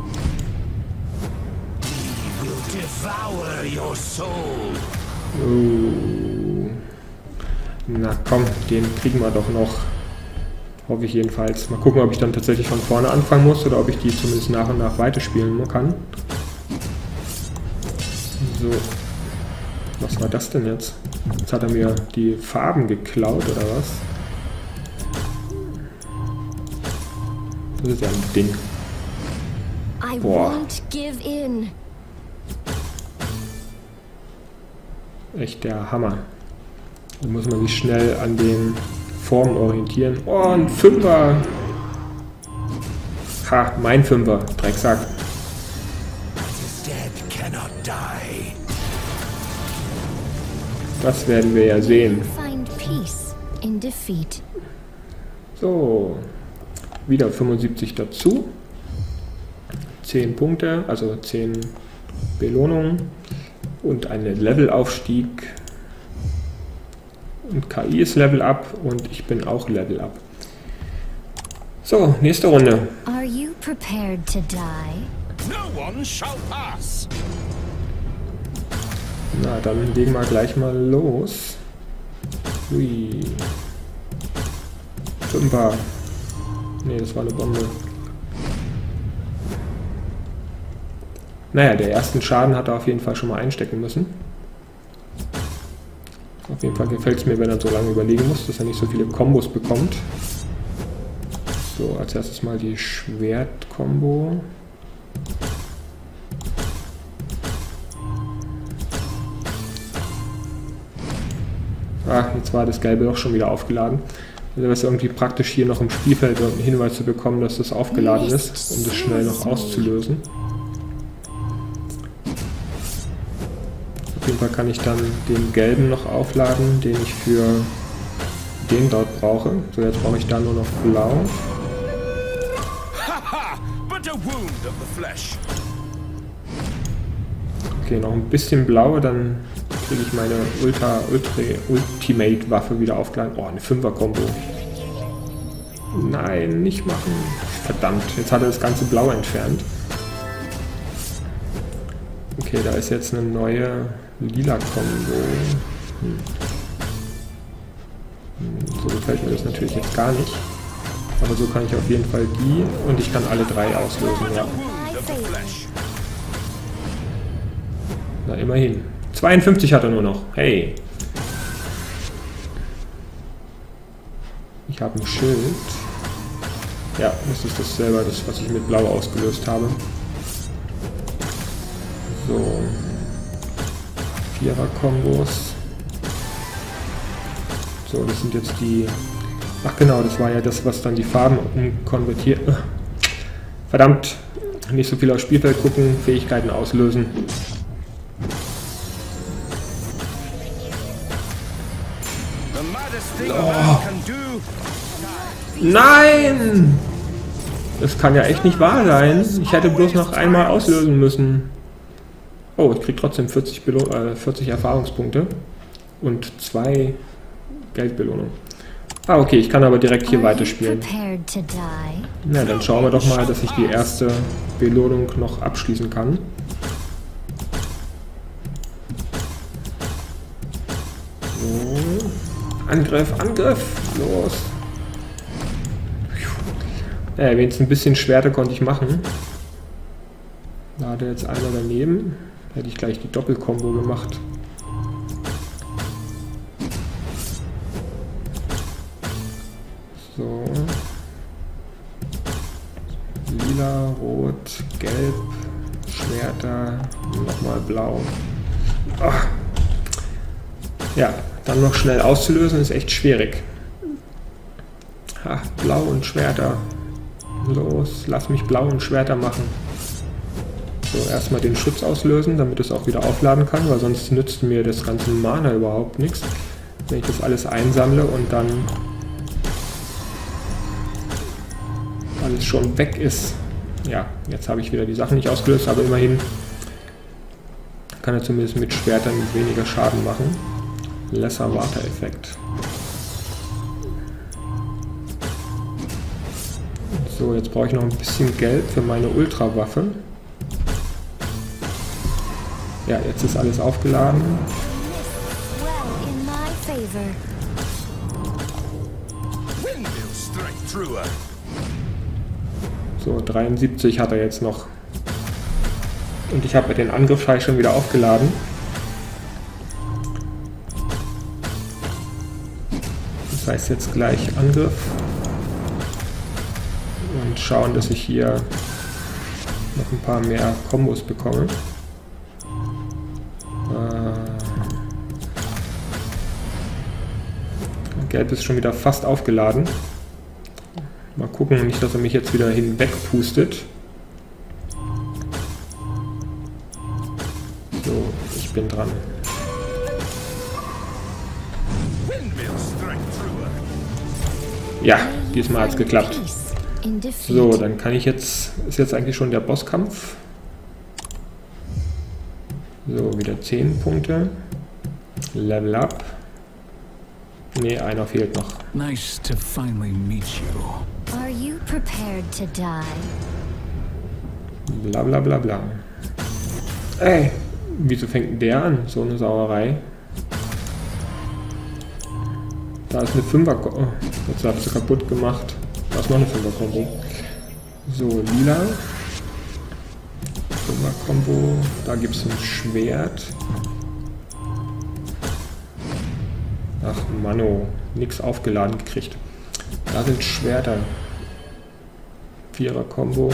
Na komm, den kriegen wir doch noch. Hoffe ich jedenfalls. Mal gucken, ob ich dann tatsächlich von vorne anfangen muss oder ob ich die zumindest nach und nach weiterspielen kann. So. Was war das denn jetzt? Jetzt hat er mir die Farben geklaut, oder was? Das ist ja ein Ding. Boah. Echt der Hammer. Da muss man sich schnell an den Formen orientieren. Oh, ein Fünfer! Ha, mein Fünfer, Drecksack. Das werden wir ja sehen. So, wieder 75 dazu. 10 Punkte, also 10 Belohnungen und einen Levelaufstieg. Und KI ist Level Up und ich bin auch Level Up. So, nächste Runde. Are you prepared to die? No one shall pass. Na, dann legen wir gleich mal los. Hui. Fünfer. Ne, das war eine Bombe. Naja, der ersten Schaden hat er auf jeden Fall schon mal einstecken müssen. Auf jeden Fall gefällt es mir, wenn er so lange überlegen muss, dass er nicht so viele Kombos bekommt. So, als erstes mal die Schwert-Kombo. Ah, jetzt war das Gelbe doch schon wieder aufgeladen. Also wäre es irgendwie praktisch, hier noch im Spielfeld einen Hinweis zu bekommen, dass das aufgeladen ist, um das schnell noch auszulösen. Auf jeden Fall kann ich dann den Gelben noch aufladen, den ich für den dort brauche. So, jetzt brauche ich da nur noch Blau. Okay, noch ein bisschen Blau, dann kriege ich meine Ultimate-Waffe wieder aufgeladen. Oh, eine 5er-Kombo. Nein, nicht machen. Verdammt, jetzt hat er das ganze Blau entfernt. Okay, da ist jetzt eine neue Lila-Kombo. So gefällt mir das natürlich jetzt gar nicht. Aber so kann ich auf jeden Fall die und ich kann alle 3 auslösen, ja. Na, immerhin. 52 hat er nur noch. Hey. Ich habe ein Schild. Ja, das ist das selber, das, was ich mit Blau ausgelöst habe. So. 4er-Kombos. So, das sind jetzt die... Ach genau, das war ja das, was dann die Farben umkonvertiert... Verdammt, nicht so viel aufs Spielfeld gucken, Fähigkeiten auslösen. Oh. Nein! Das kann ja echt nicht wahr sein. Ich hätte bloß noch einmal auslösen müssen. Oh, ich krieg trotzdem 40 Erfahrungspunkte und 2 Geldbelohnungen. Ah, okay, ich kann aber direkt hier weiterspielen. Na, dann schauen wir doch mal, dass ich die erste Belohnung noch abschließen kann. So. Angriff, Angriff! Los! Ja, wenigstens ein bisschen Schwerter konnte ich machen. Da hat er jetzt einer daneben. Hätte ich gleich die Doppelkombo gemacht. So. Lila, Rot, Gelb, Schwerter, nochmal Blau. Ach. Ja, dann noch schnell auszulösen ist echt schwierig. Ha, Blau und Schwerter. Los, lass mich Blau und Schwerter machen. So, erstmal den Schutz auslösen, damit es auch wieder aufladen kann, weil sonst nützt mir das ganze Mana überhaupt nichts, wenn ich das alles einsammle und dann alles schon weg ist. Ja, jetzt habe ich wieder die Sachen nicht ausgelöst, aber immerhin kann er zumindest mit Schwertern weniger Schaden machen. Lesser Water-Effekt. So, jetzt brauche ich noch ein bisschen Geld für meine Ultrawaffe. Ja, jetzt ist alles aufgeladen. So, 73 hat er jetzt noch. Und ich habe den Angriffsschei schon wieder aufgeladen. Das heißt jetzt gleich Angriff. Und schauen, dass ich hier noch ein paar mehr Kombos bekomme. Gelb ist schon wieder fast aufgeladen. Mal gucken, nicht, dass er mich jetzt wieder hinwegpustet. So, ich bin dran. Ja, diesmal hat es geklappt. So, dann kann ich jetzt... Ist jetzt eigentlich schon der Bosskampf. So, wieder 10 Punkte. Level up. Ne, einer fehlt noch. Nice to finally meet you. Are you prepared to die? Bla bla bla bla. Ey, wieso fängt denn der an? So eine Sauerei. Da ist eine 5er-Kombo. Oh, jetzt habe ich sie kaputt gemacht. Da ist noch eine 5er-Kombo. So, lila. 5er-Kombo. Da gibt es ein Schwert. Ach, Manno. Nix aufgeladen gekriegt. Da sind Schwerter. 4er-Kombo.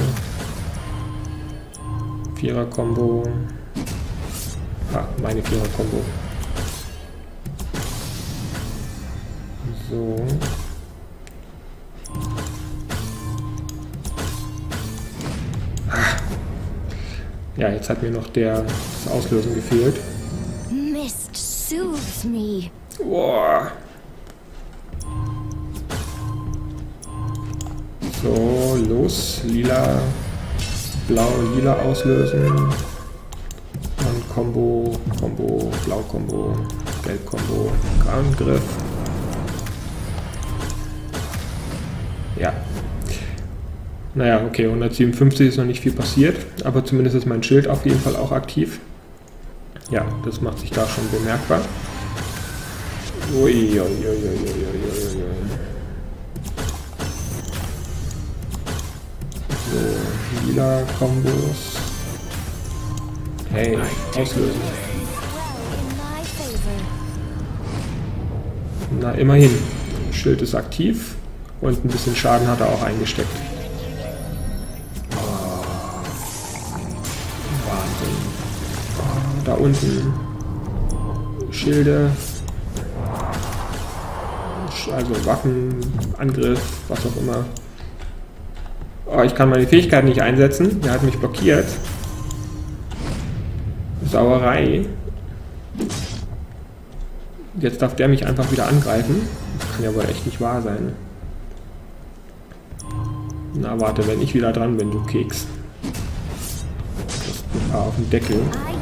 4er-Kombo. Ah, meine 4er-Kombo. So. Ja, jetzt hat mir noch das Auslösen gefehlt. Mist soothes me. Boah. So, los. Lila, blau, lila auslösen. Und Combo, Combo, blau Combo, gelb Combo, Angriff. Ja. Naja, okay, 157 ist noch nicht viel passiert, aber zumindest ist mein Schild auf jeden Fall auch aktiv. Ja, das macht sich da schon bemerkbar. Ui, ui, ui, ui, ui, ui. So, lila Kombos. Hey, auslösen. Na, immerhin. Schild ist aktiv und ein bisschen Schaden hat er auch eingesteckt. Wahnsinn. Da unten Schilde, also Waffen, Angriff, was auch immer. Oh, ich kann meine Fähigkeit nicht einsetzen. Der hat mich blockiert. Sauerei. Jetzt darf der mich einfach wieder angreifen. Das kann ja wohl echt nicht wahr sein. Na warte, wenn ich wieder dran bin, du Keks. Das auf den Deckel.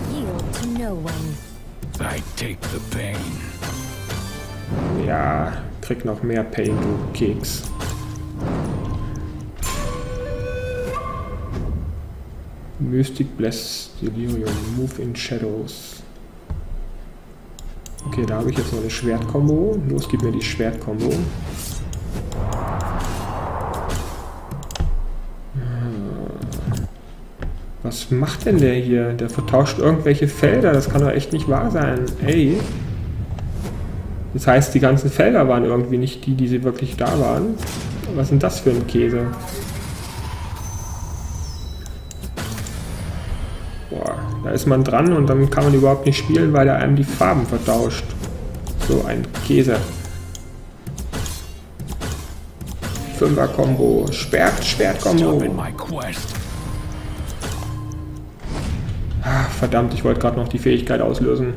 Ja, krieg noch mehr Pain, du Keks. Mystic Bless Delirium, Move in Shadows. Okay, da habe ich jetzt noch eine Schwertkombo. Los, gib mir die Schwertkombo. Was macht denn der hier? Der vertauscht irgendwelche Felder. Das kann doch echt nicht wahr sein. Ey. Das heißt, die ganzen Felder waren irgendwie nicht die, sie wirklich da waren. Was ist denn das für ein Käse? Boah, da ist man dran und dann kann man überhaupt nicht spielen, weil er einem die Farben vertauscht. So ein Käse. 5er-Kombo. Schwert-Kombo. Ah, verdammt, ich wollte gerade noch die Fähigkeit auslösen.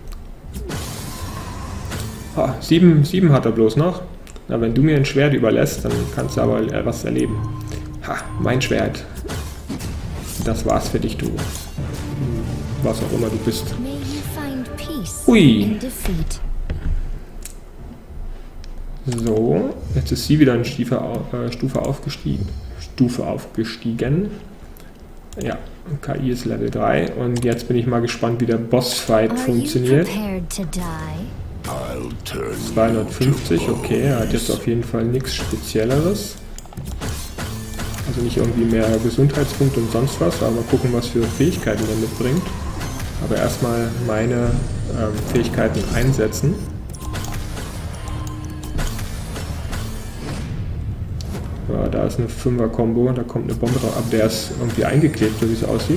Oh, 7 hat er bloß noch. Na, wenn du mir ein Schwert überlässt, dann kannst du aber was erleben. Ha, mein Schwert. Das war's für dich, du. Was auch immer du bist. Hui. So, jetzt ist sie wieder eine Stufe aufgestiegen. Ja, KI ist Level 3 und jetzt bin ich mal gespannt, wie der Bossfight funktioniert. 250, okay, er hat jetzt auf jeden Fall nichts Spezielleres. Also nicht irgendwie mehr Gesundheitspunkte und sonst was, aber mal gucken, was für Fähigkeiten er mitbringt. Aber erstmal meine Fähigkeiten einsetzen. Ja, da ist eine 5er-Kombo, da kommt eine Bombe drauf ab, der ist irgendwie eingeklebt, so wie es aussieht.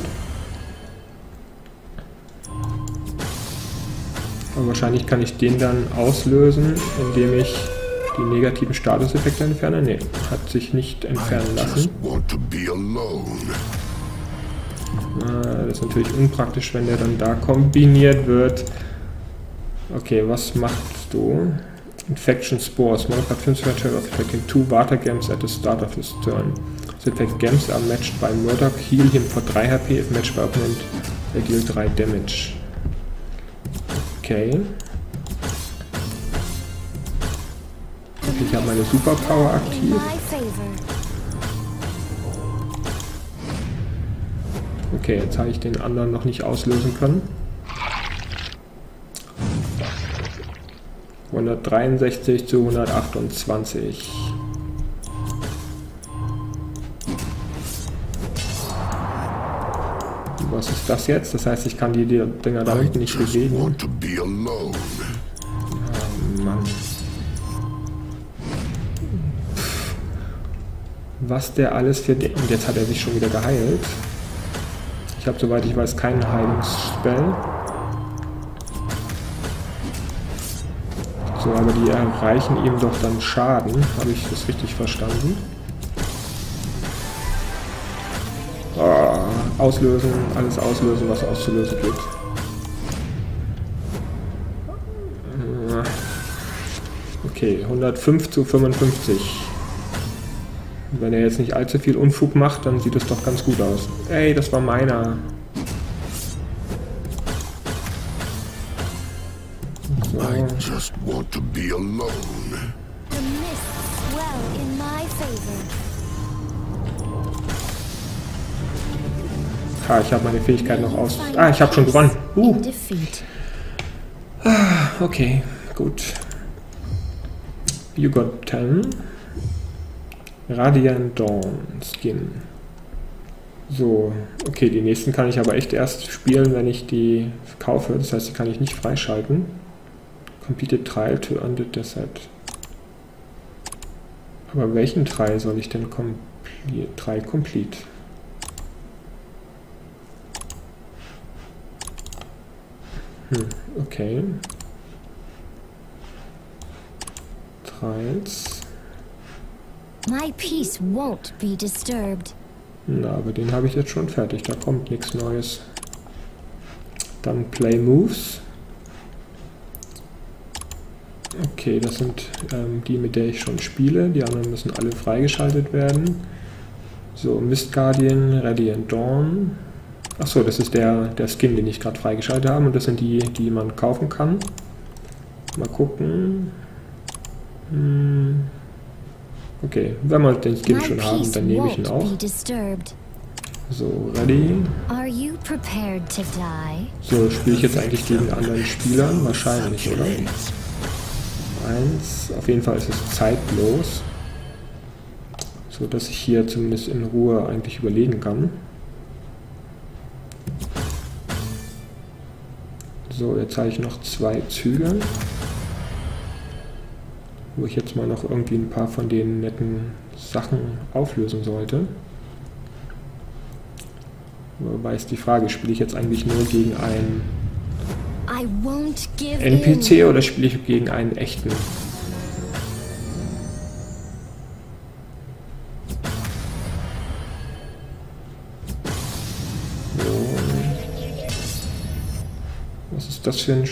Aber wahrscheinlich kann ich den dann auslösen, indem ich die negativen Statuseffekte entferne. Ne, hat sich nicht entfernen lassen. Das ist natürlich unpraktisch, wenn der dann da kombiniert wird. Okay, was machst du? Infection Spores. Modified 5 of attacking 2 Water Gems at the start of his turn. The effect Gems are matched by Murdoch. Heal him for 3 HP. If matched by opponent, they deal 3 damage. Okay. Ich habe meine Superpower aktiv. Okay, jetzt habe ich den anderen noch nicht auslösen können. 163 zu 128. Was ist das jetzt? Das heißt, ich kann die Dinger da hinten nicht bewegen. Oh Mann. Was der alles für... Und jetzt hat er sich schon wieder geheilt. Ich habe, soweit ich weiß, keinen Heilungsspell. So, aber die erreichen ihm doch dann Schaden. Habe ich das richtig verstanden? Oh, auslösen, alles auslösen, was auszulösen gibt. Okay, 105 zu 55. Und wenn er jetzt nicht allzu viel Unfug macht, dann sieht es doch ganz gut aus. Ey, das war meiner. So. Ah, ich habe meine Fähigkeit noch aus... Ah, ich habe schon gewonnen. Okay, gut. You got 10. Radiant Dawn Skin. So, okay, die nächsten kann ich aber echt erst spielen, wenn ich die kaufe. Das heißt, die kann ich nicht freischalten. Completed Trial to Undead Desert. Aber welchen Trial soll ich denn Trial Complete? Okay. Trials. My peace won't be disturbed. Na, aber den habe ich jetzt schon fertig. Da kommt nichts Neues. Dann Play Moves. Okay, das sind die, mit der ich schon spiele. Die anderen müssen alle freigeschaltet werden. So, Mist Guardian, Radiant Dawn. Achso, das ist der Skin, den ich gerade freigeschaltet habe. Und das sind die, die man kaufen kann. Mal gucken. Okay, wenn wir den Skin schon haben, dann nehme ich ihn auch. So, ready. So, spiele ich jetzt eigentlich gegen anderen Spielern? Wahrscheinlich, oder? 1. Auf jeden Fall ist es zeitlos. So, dass ich hier zumindest in Ruhe eigentlich überlegen kann. So, jetzt habe ich noch 2 Züge. Wo ich jetzt mal noch irgendwie ein paar von den netten Sachen auflösen sollte. Wobei ist die Frage, spiele ich jetzt eigentlich nur gegen einen NPC oder spiele ich gegen einen echten? So. Was ist das für ein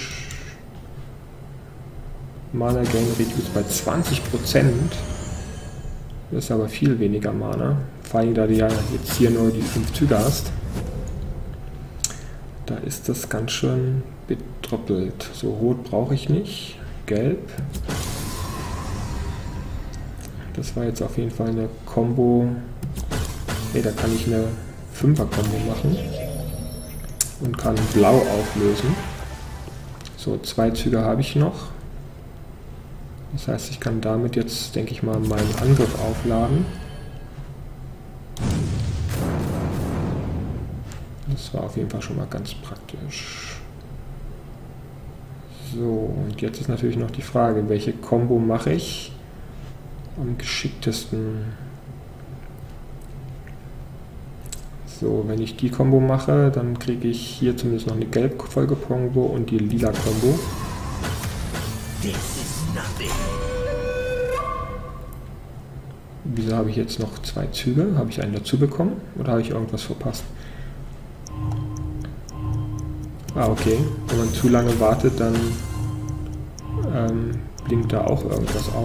Mana Gain Reduce bei 20%. Das ist aber viel weniger Mana. Vor allem, da du ja jetzt hier nur die 5 Züge hast. Da ist das ganz schön betröppelt. So, rot brauche ich nicht. Gelb. Das war jetzt auf jeden Fall eine Combo. Hey, da kann ich eine 5er-Kombo machen. Und kann blau auflösen. So, 2 Züge habe ich noch. Das heißt, ich kann damit jetzt, denke ich mal, meinen Angriff aufladen. Das war auf jeden Fall schon mal ganz praktisch. So, und jetzt ist natürlich noch die Frage, welche Combo mache ich am geschicktesten? So, wenn ich die Combo mache, dann kriege ich hier zumindest noch eine Gelb-Folge-Combo und die Lila-Combo. Wieso habe ich jetzt noch 2 Züge? Habe ich einen dazu bekommen? Oder habe ich irgendwas verpasst? Ah, okay. Wenn man zu lange wartet, dann blinkt da auch irgendwas auf.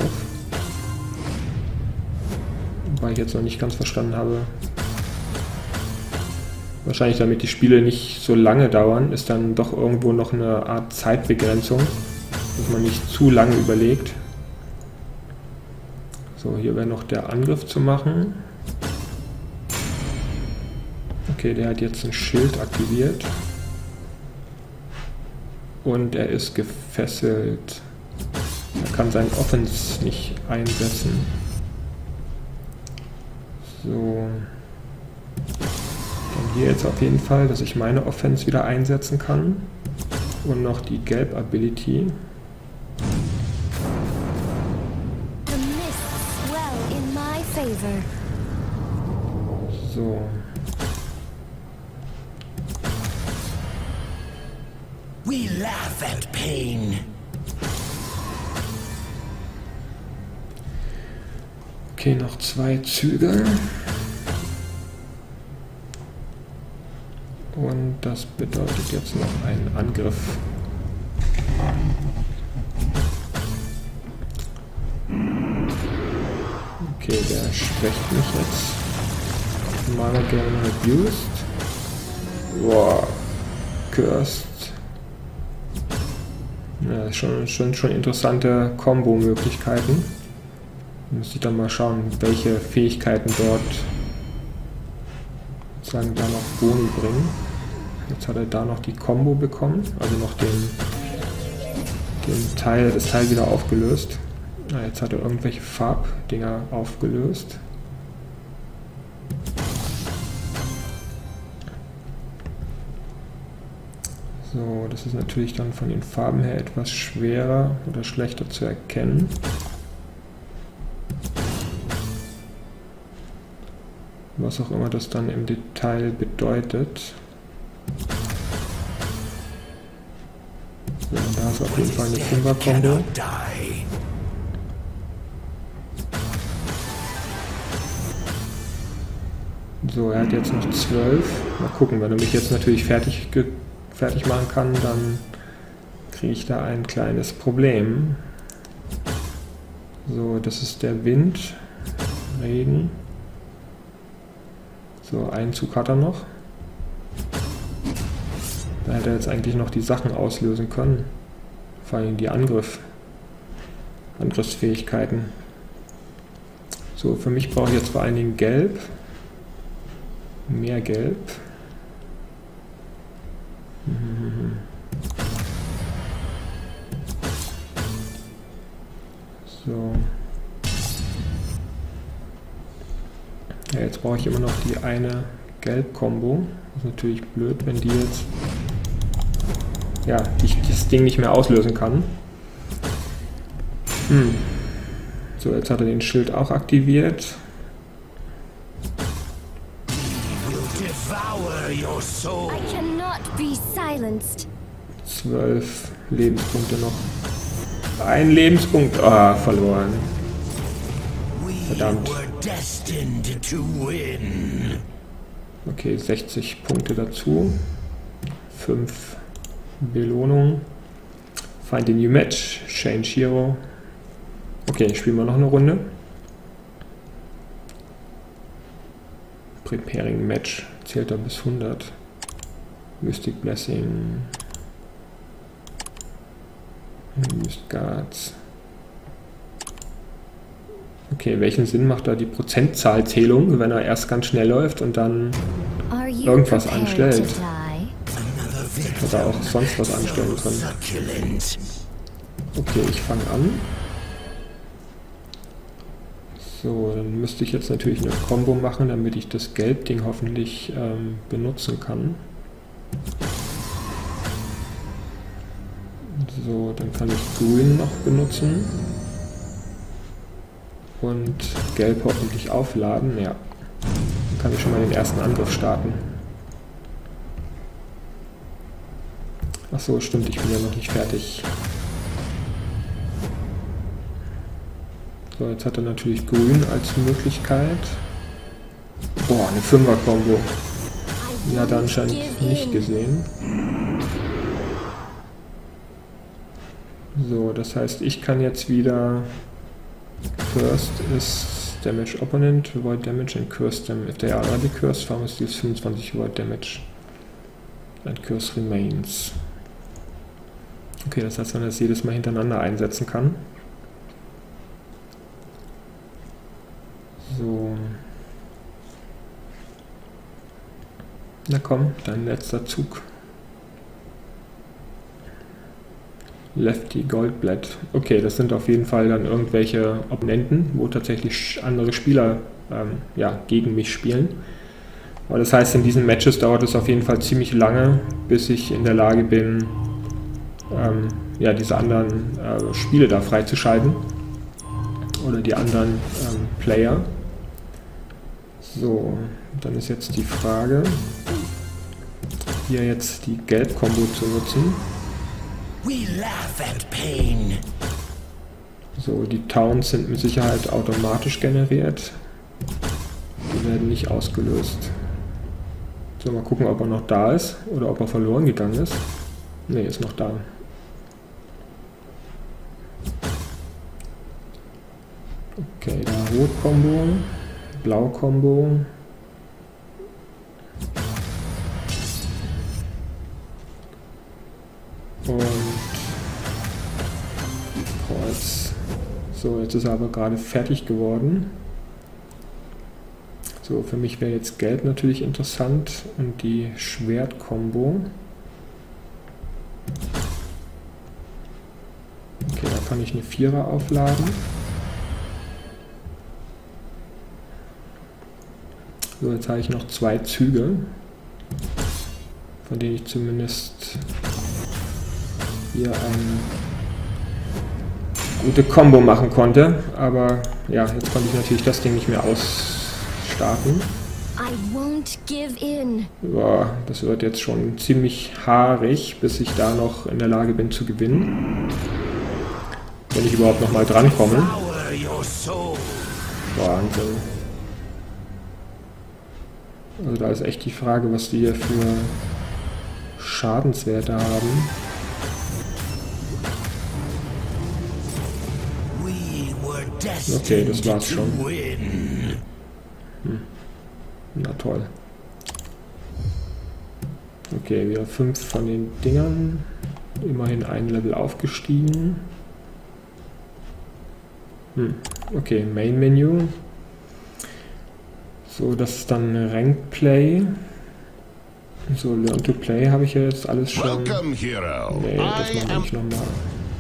Wobei ich jetzt noch nicht ganz verstanden habe. Wahrscheinlich, damit die Spiele nicht so lange dauern, ist dann doch irgendwo noch eine Art Zeitbegrenzung, dass man nicht zu lange überlegt. So, hier wäre noch der Angriff zu machen. Okay, der hat jetzt ein Schild aktiviert. Und er ist gefesselt. Er kann seinen Offense nicht einsetzen. So. Dann hier jetzt auf jeden Fall, dass ich meine Offense wieder einsetzen kann. Und noch die Gelb-Ability. So. We laugh at pain. Okay, noch 2 Züge. Und das bedeutet jetzt noch einen Angriff. Okay, der schwächt mich jetzt. Mana Gain reduced. Boah. Cursed. Ja, schon interessante Combo-Möglichkeiten. Muss ich dann mal schauen, welche Fähigkeiten dort sozusagen da noch Boni bringen. Jetzt hat er da noch die Combo bekommen, also noch das Teil wieder aufgelöst. Na, jetzt hat er irgendwelche Farbdinger aufgelöst. So, das ist natürlich dann von den Farben her etwas schwerer oder schlechter zu erkennen. Was auch immer das dann im Detail bedeutet. So, da ist auf jeden Fall eine 5er-Kombo. So, er hat jetzt noch 12. Mal gucken, wenn er mich jetzt natürlich fertig machen kann, dann kriege ich da ein kleines Problem. So, das ist der Wind, Regen. So, einen Zug hat er noch. Da hätte er jetzt eigentlich noch die Sachen auslösen können. Vor allem die Angriffsfähigkeiten. So, für mich brauche ich jetzt vor allen Dingen Gelb. Mehr Gelb. So. Ja, jetzt brauche ich immer noch die eine Gelb-Kombo. Das ist natürlich blöd, wenn die jetzt ich das Ding nicht mehr auslösen kann. So, jetzt hat er den Schild auch aktiviert. I cannot be silenced. 12 Lebenspunkte noch. Ein Lebenspunkt. Verloren. Verdammt. Okay, 60 Punkte dazu. 5 Belohnungen. Find a new match. Change Hero. Okay, spielen wir noch eine Runde. Preparing Match. Zählt er bis 100. Mystic Blessing. Mist Guards. Okay, welchen Sinn macht da die Prozentzahlzählung, wenn er erst ganz schnell läuft und dann irgendwas anstellt? Oder auch sonst was anstellen können. Okay, ich fange an. So, dann müsste ich jetzt natürlich eine Combo machen, damit ich das Gelb-Ding hoffentlich benutzen kann. So, dann kann ich Grün noch benutzen. Und Gelb hoffentlich aufladen, ja. Dann kann ich schon mal den ersten Angriff starten. Achso, stimmt, ich bin ja noch nicht fertig. So, jetzt hat er natürlich Grün als Möglichkeit. Boah, eine 5er-Kombo. Die hat er anscheinend nicht gesehen. So, das heißt, ich kann jetzt wieder... First is Damage Opponent, Void Damage and Curse them. If they are already cursed, farmers deals 25 Void Damage. And Curse remains. Okay, das heißt, dass man das jedes Mal hintereinander einsetzen kann. So. Na komm, dein letzter Zug. Lefty Goldblatt. Okay, das sind auf jeden Fall dann irgendwelche Opponenten, wo tatsächlich andere Spieler gegen mich spielen. Aber das heißt, in diesen Matches dauert es auf jeden Fall ziemlich lange, bis ich in der Lage bin, diese anderen Spiele da freizuschalten. Oder die anderen Player. So, dann ist jetzt die Frage, hier jetzt die Gelb-Kombo zu nutzen. So, die Towns sind mit Sicherheit automatisch generiert. Die werden nicht ausgelöst. So, mal gucken, ob er noch da ist oder ob er verloren gegangen ist. Ne, ist noch da. Okay, die Rot-Kombo, Blau-Kombo. Und Kreuz. So, jetzt ist er aber gerade fertig geworden. So, für mich wäre jetzt Gelb natürlich interessant und die Schwert-Kombo. Okay, da kann ich eine 4er aufladen. So, jetzt habe ich noch 2 Züge, von denen ich zumindest hier eine gute Combo machen konnte. Aber ja, jetzt konnte ich natürlich das Ding nicht mehr ausstarten. Boah, das wird jetzt schon ziemlich haarig, bis ich da noch in der Lage bin zu gewinnen. Wenn ich überhaupt noch mal drankomme. Wahnsinn. Also da ist echt die Frage, was die hier für Schadenswerte haben. Okay, das war's schon. Na toll. Okay, wieder 5 von den Dingern. Immerhin ein Level aufgestiegen. Okay, Main Menu. So, das ist dann Ranked Play. So, Learn to Play habe ich ja jetzt alles schon. Nee, das mache ich nochmal.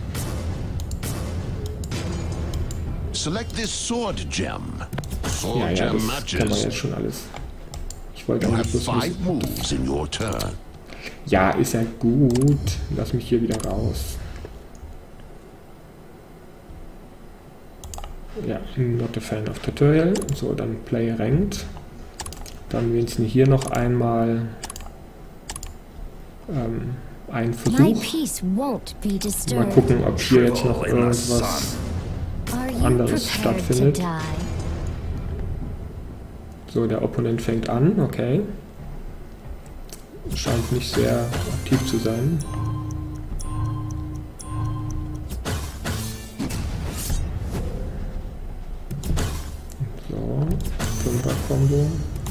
Select this sword gem. Ja, das kann man jetzt schon alles. Ich wollte auch nicht bloß wissen. Ja, ist ja gut. Lass mich hier wieder raus. Ja, not a fan of Tutorial. So, dann Play Ranked. Dann wenigstens hier noch einmal ein Versuch. Mal gucken, ob hier jetzt noch irgendwas anderes stattfindet. So, der Opponent fängt an, okay. Scheint nicht sehr aktiv zu sein. So, 5er-Kombo.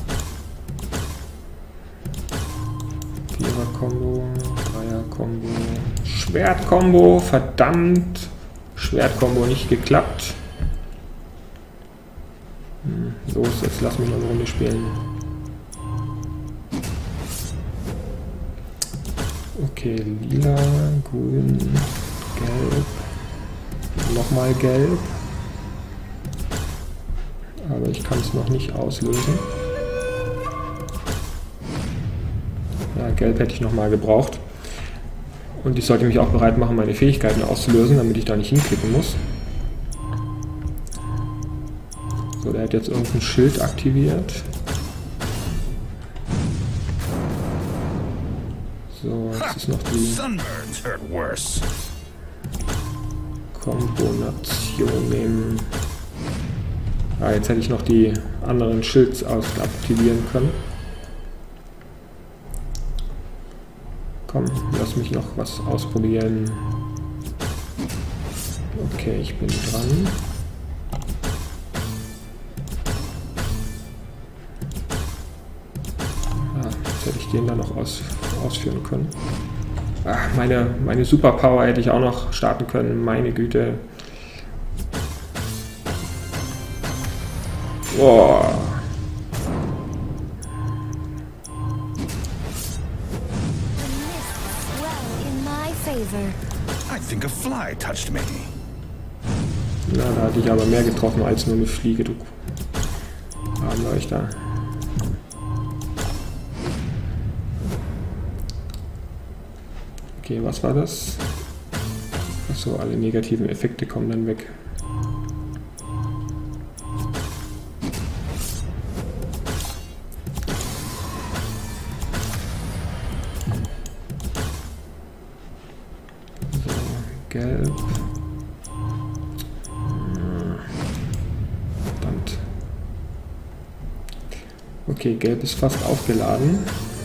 4er-Kombo, 3er-Kombo, Schwert-Kombo, verdammt! Schwert-Kombo nicht geklappt. Los, jetzt lass mich noch eine Runde spielen. Okay, lila, grün, gelb, nochmal gelb. Aber ich kann es noch nicht auslösen. Ja, gelb hätte ich nochmal gebraucht. Und ich sollte mich auch bereit machen, meine Fähigkeiten auszulösen, damit ich da nicht hinklicken muss. So, der hat jetzt irgendein Schild aktiviert. So, jetzt ist noch die Kombination nehmen. Ah, jetzt hätte ich noch die anderen Schilds aktivieren können. Komm, lass mich noch was ausprobieren. Okay, ich bin dran. Jetzt hätte ich den dann noch ausführen können. Ach, meine Superpower hätte ich auch noch starten können. Meine Güte. Boah. I think a fly touched me. Na, da hatte ich aber mehr getroffen als nur eine Fliege, du Armleuchter. Okay, was war das? Achso, alle negativen Effekte kommen dann weg. So, gelb. Verdammt. Okay, gelb ist fast aufgeladen.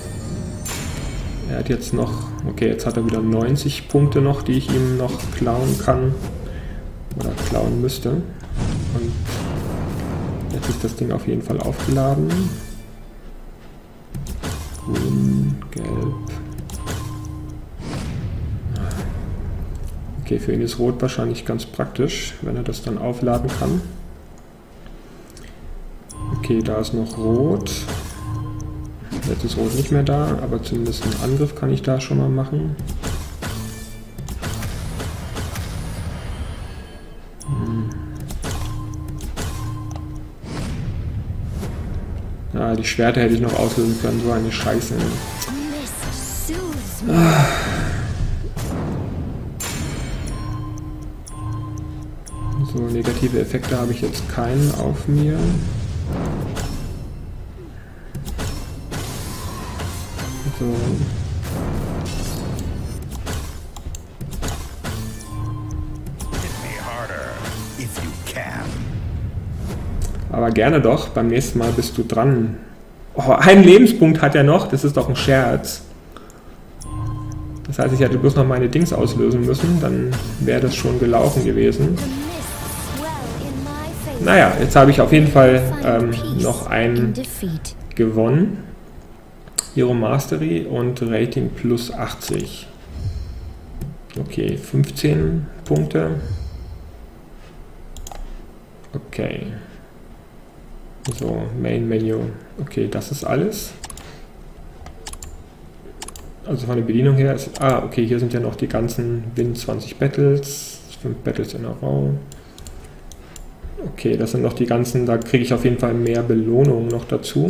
Er hat jetzt noch, okay, jetzt hat er wieder 90 Punkte noch, die ich ihm noch klauen kann. Oder klauen müsste. Und jetzt ist das Ding auf jeden Fall aufgeladen. Grün, gelb. Okay, für ihn ist Rot wahrscheinlich ganz praktisch, wenn er das dann aufladen kann. Okay, da ist noch Rot. Jetzt ist Rot nicht mehr da, aber zumindest einen Angriff kann ich da schon mal machen. Ja, die Schwerter hätte ich noch auslösen können, so eine Scheiße. So, negative Effekte habe ich jetzt keinen auf mir. So. Aber gerne doch, beim nächsten Mal bist du dran. Oh, einen Lebenspunkt hat er noch, das ist doch ein Scherz. Das heißt, ich hätte bloß noch meine Dings auslösen müssen, dann wäre das schon gelaufen gewesen. Naja, jetzt habe ich auf jeden Fall noch einen gewonnen. Hero Mastery und Rating plus 80. Okay, 15 Punkte. Okay. So, Main Menu. Okay, das ist alles. Also von der Bedienung her ist... Ah, okay, hier sind ja noch die ganzen Win 20 Battles. 5 Battles in a row. Okay, das sind noch die ganzen... Da kriege ich auf jeden Fall mehr Belohnungen noch dazu.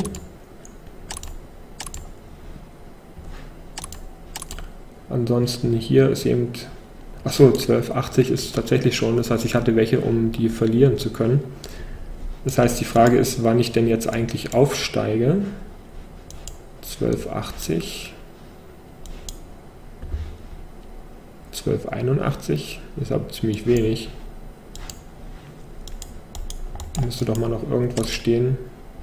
Ansonsten hier ist eben... Achso, 1280 ist tatsächlich schon. Das heißt, ich hatte welche, um die verlieren zu können. Das heißt, die Frage ist, wann ich denn jetzt eigentlich aufsteige. 1280. 1281. Das ist aber ziemlich wenig. Da müsste doch mal noch irgendwas stehen.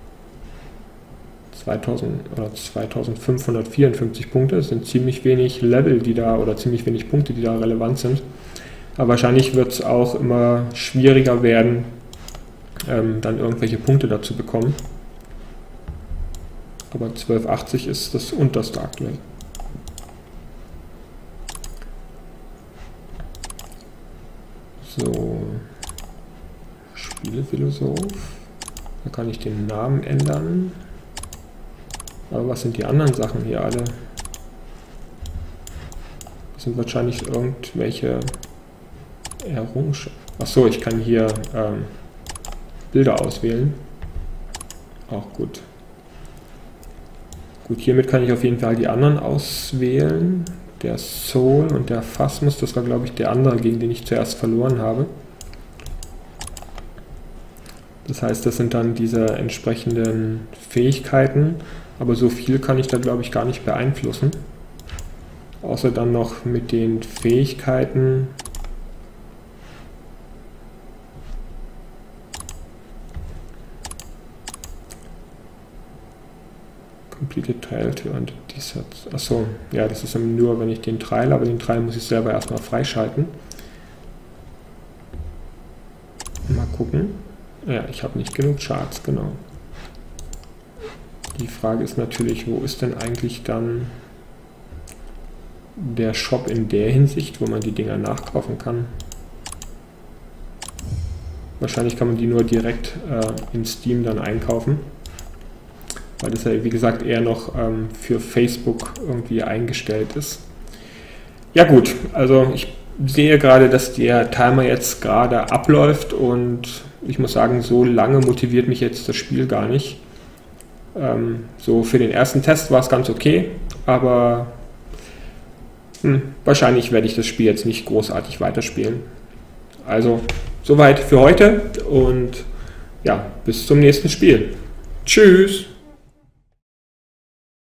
2000 oder 2554 Punkte. Das sind ziemlich wenig Level, die da, oder ziemlich wenig Punkte, die da relevant sind. Aber wahrscheinlich wird es auch immer schwieriger werden, dann irgendwelche Punkte dazu bekommen. Aber 1280 ist das unterste aktuell. So, Spielephilosoph. Da kann ich den Namen ändern. Aber was sind die anderen Sachen hier alle? Das sind wahrscheinlich irgendwelche Errungenschaften. Achso, ich kann hier Bilder auswählen. Auch gut. Gut, hiermit kann ich auf jeden Fall die anderen auswählen. Der Soul und der Phasmus, das war glaube ich der andere, gegen den ich zuerst verloren habe. Das heißt, das sind dann diese entsprechenden Fähigkeiten, aber so viel kann ich da glaube ich gar nicht beeinflussen. Außer dann noch mit den Fähigkeiten. Completed Trial to earn the sets. Achso, ja, das ist nur, wenn ich den Trial, aber den Trial muss ich selber erstmal freischalten. Mal gucken. Ja, ich habe nicht genug Charts, genau. Die Frage ist natürlich, wo ist denn eigentlich dann der Shop in der Hinsicht, wo man die Dinger nachkaufen kann? Wahrscheinlich kann man die nur direkt in Steam dann einkaufen. Weil das ja, wie gesagt, eher noch für Facebook irgendwie eingestellt ist. Ja gut, also ich sehe gerade, dass der Timer jetzt gerade abläuft und ich muss sagen, so lange motiviert mich jetzt das Spiel gar nicht. So für den ersten Test war es ganz okay, aber wahrscheinlich werde ich das Spiel jetzt nicht großartig weiterspielen. Also soweit für heute und ja, bis zum nächsten Spiel. Tschüss!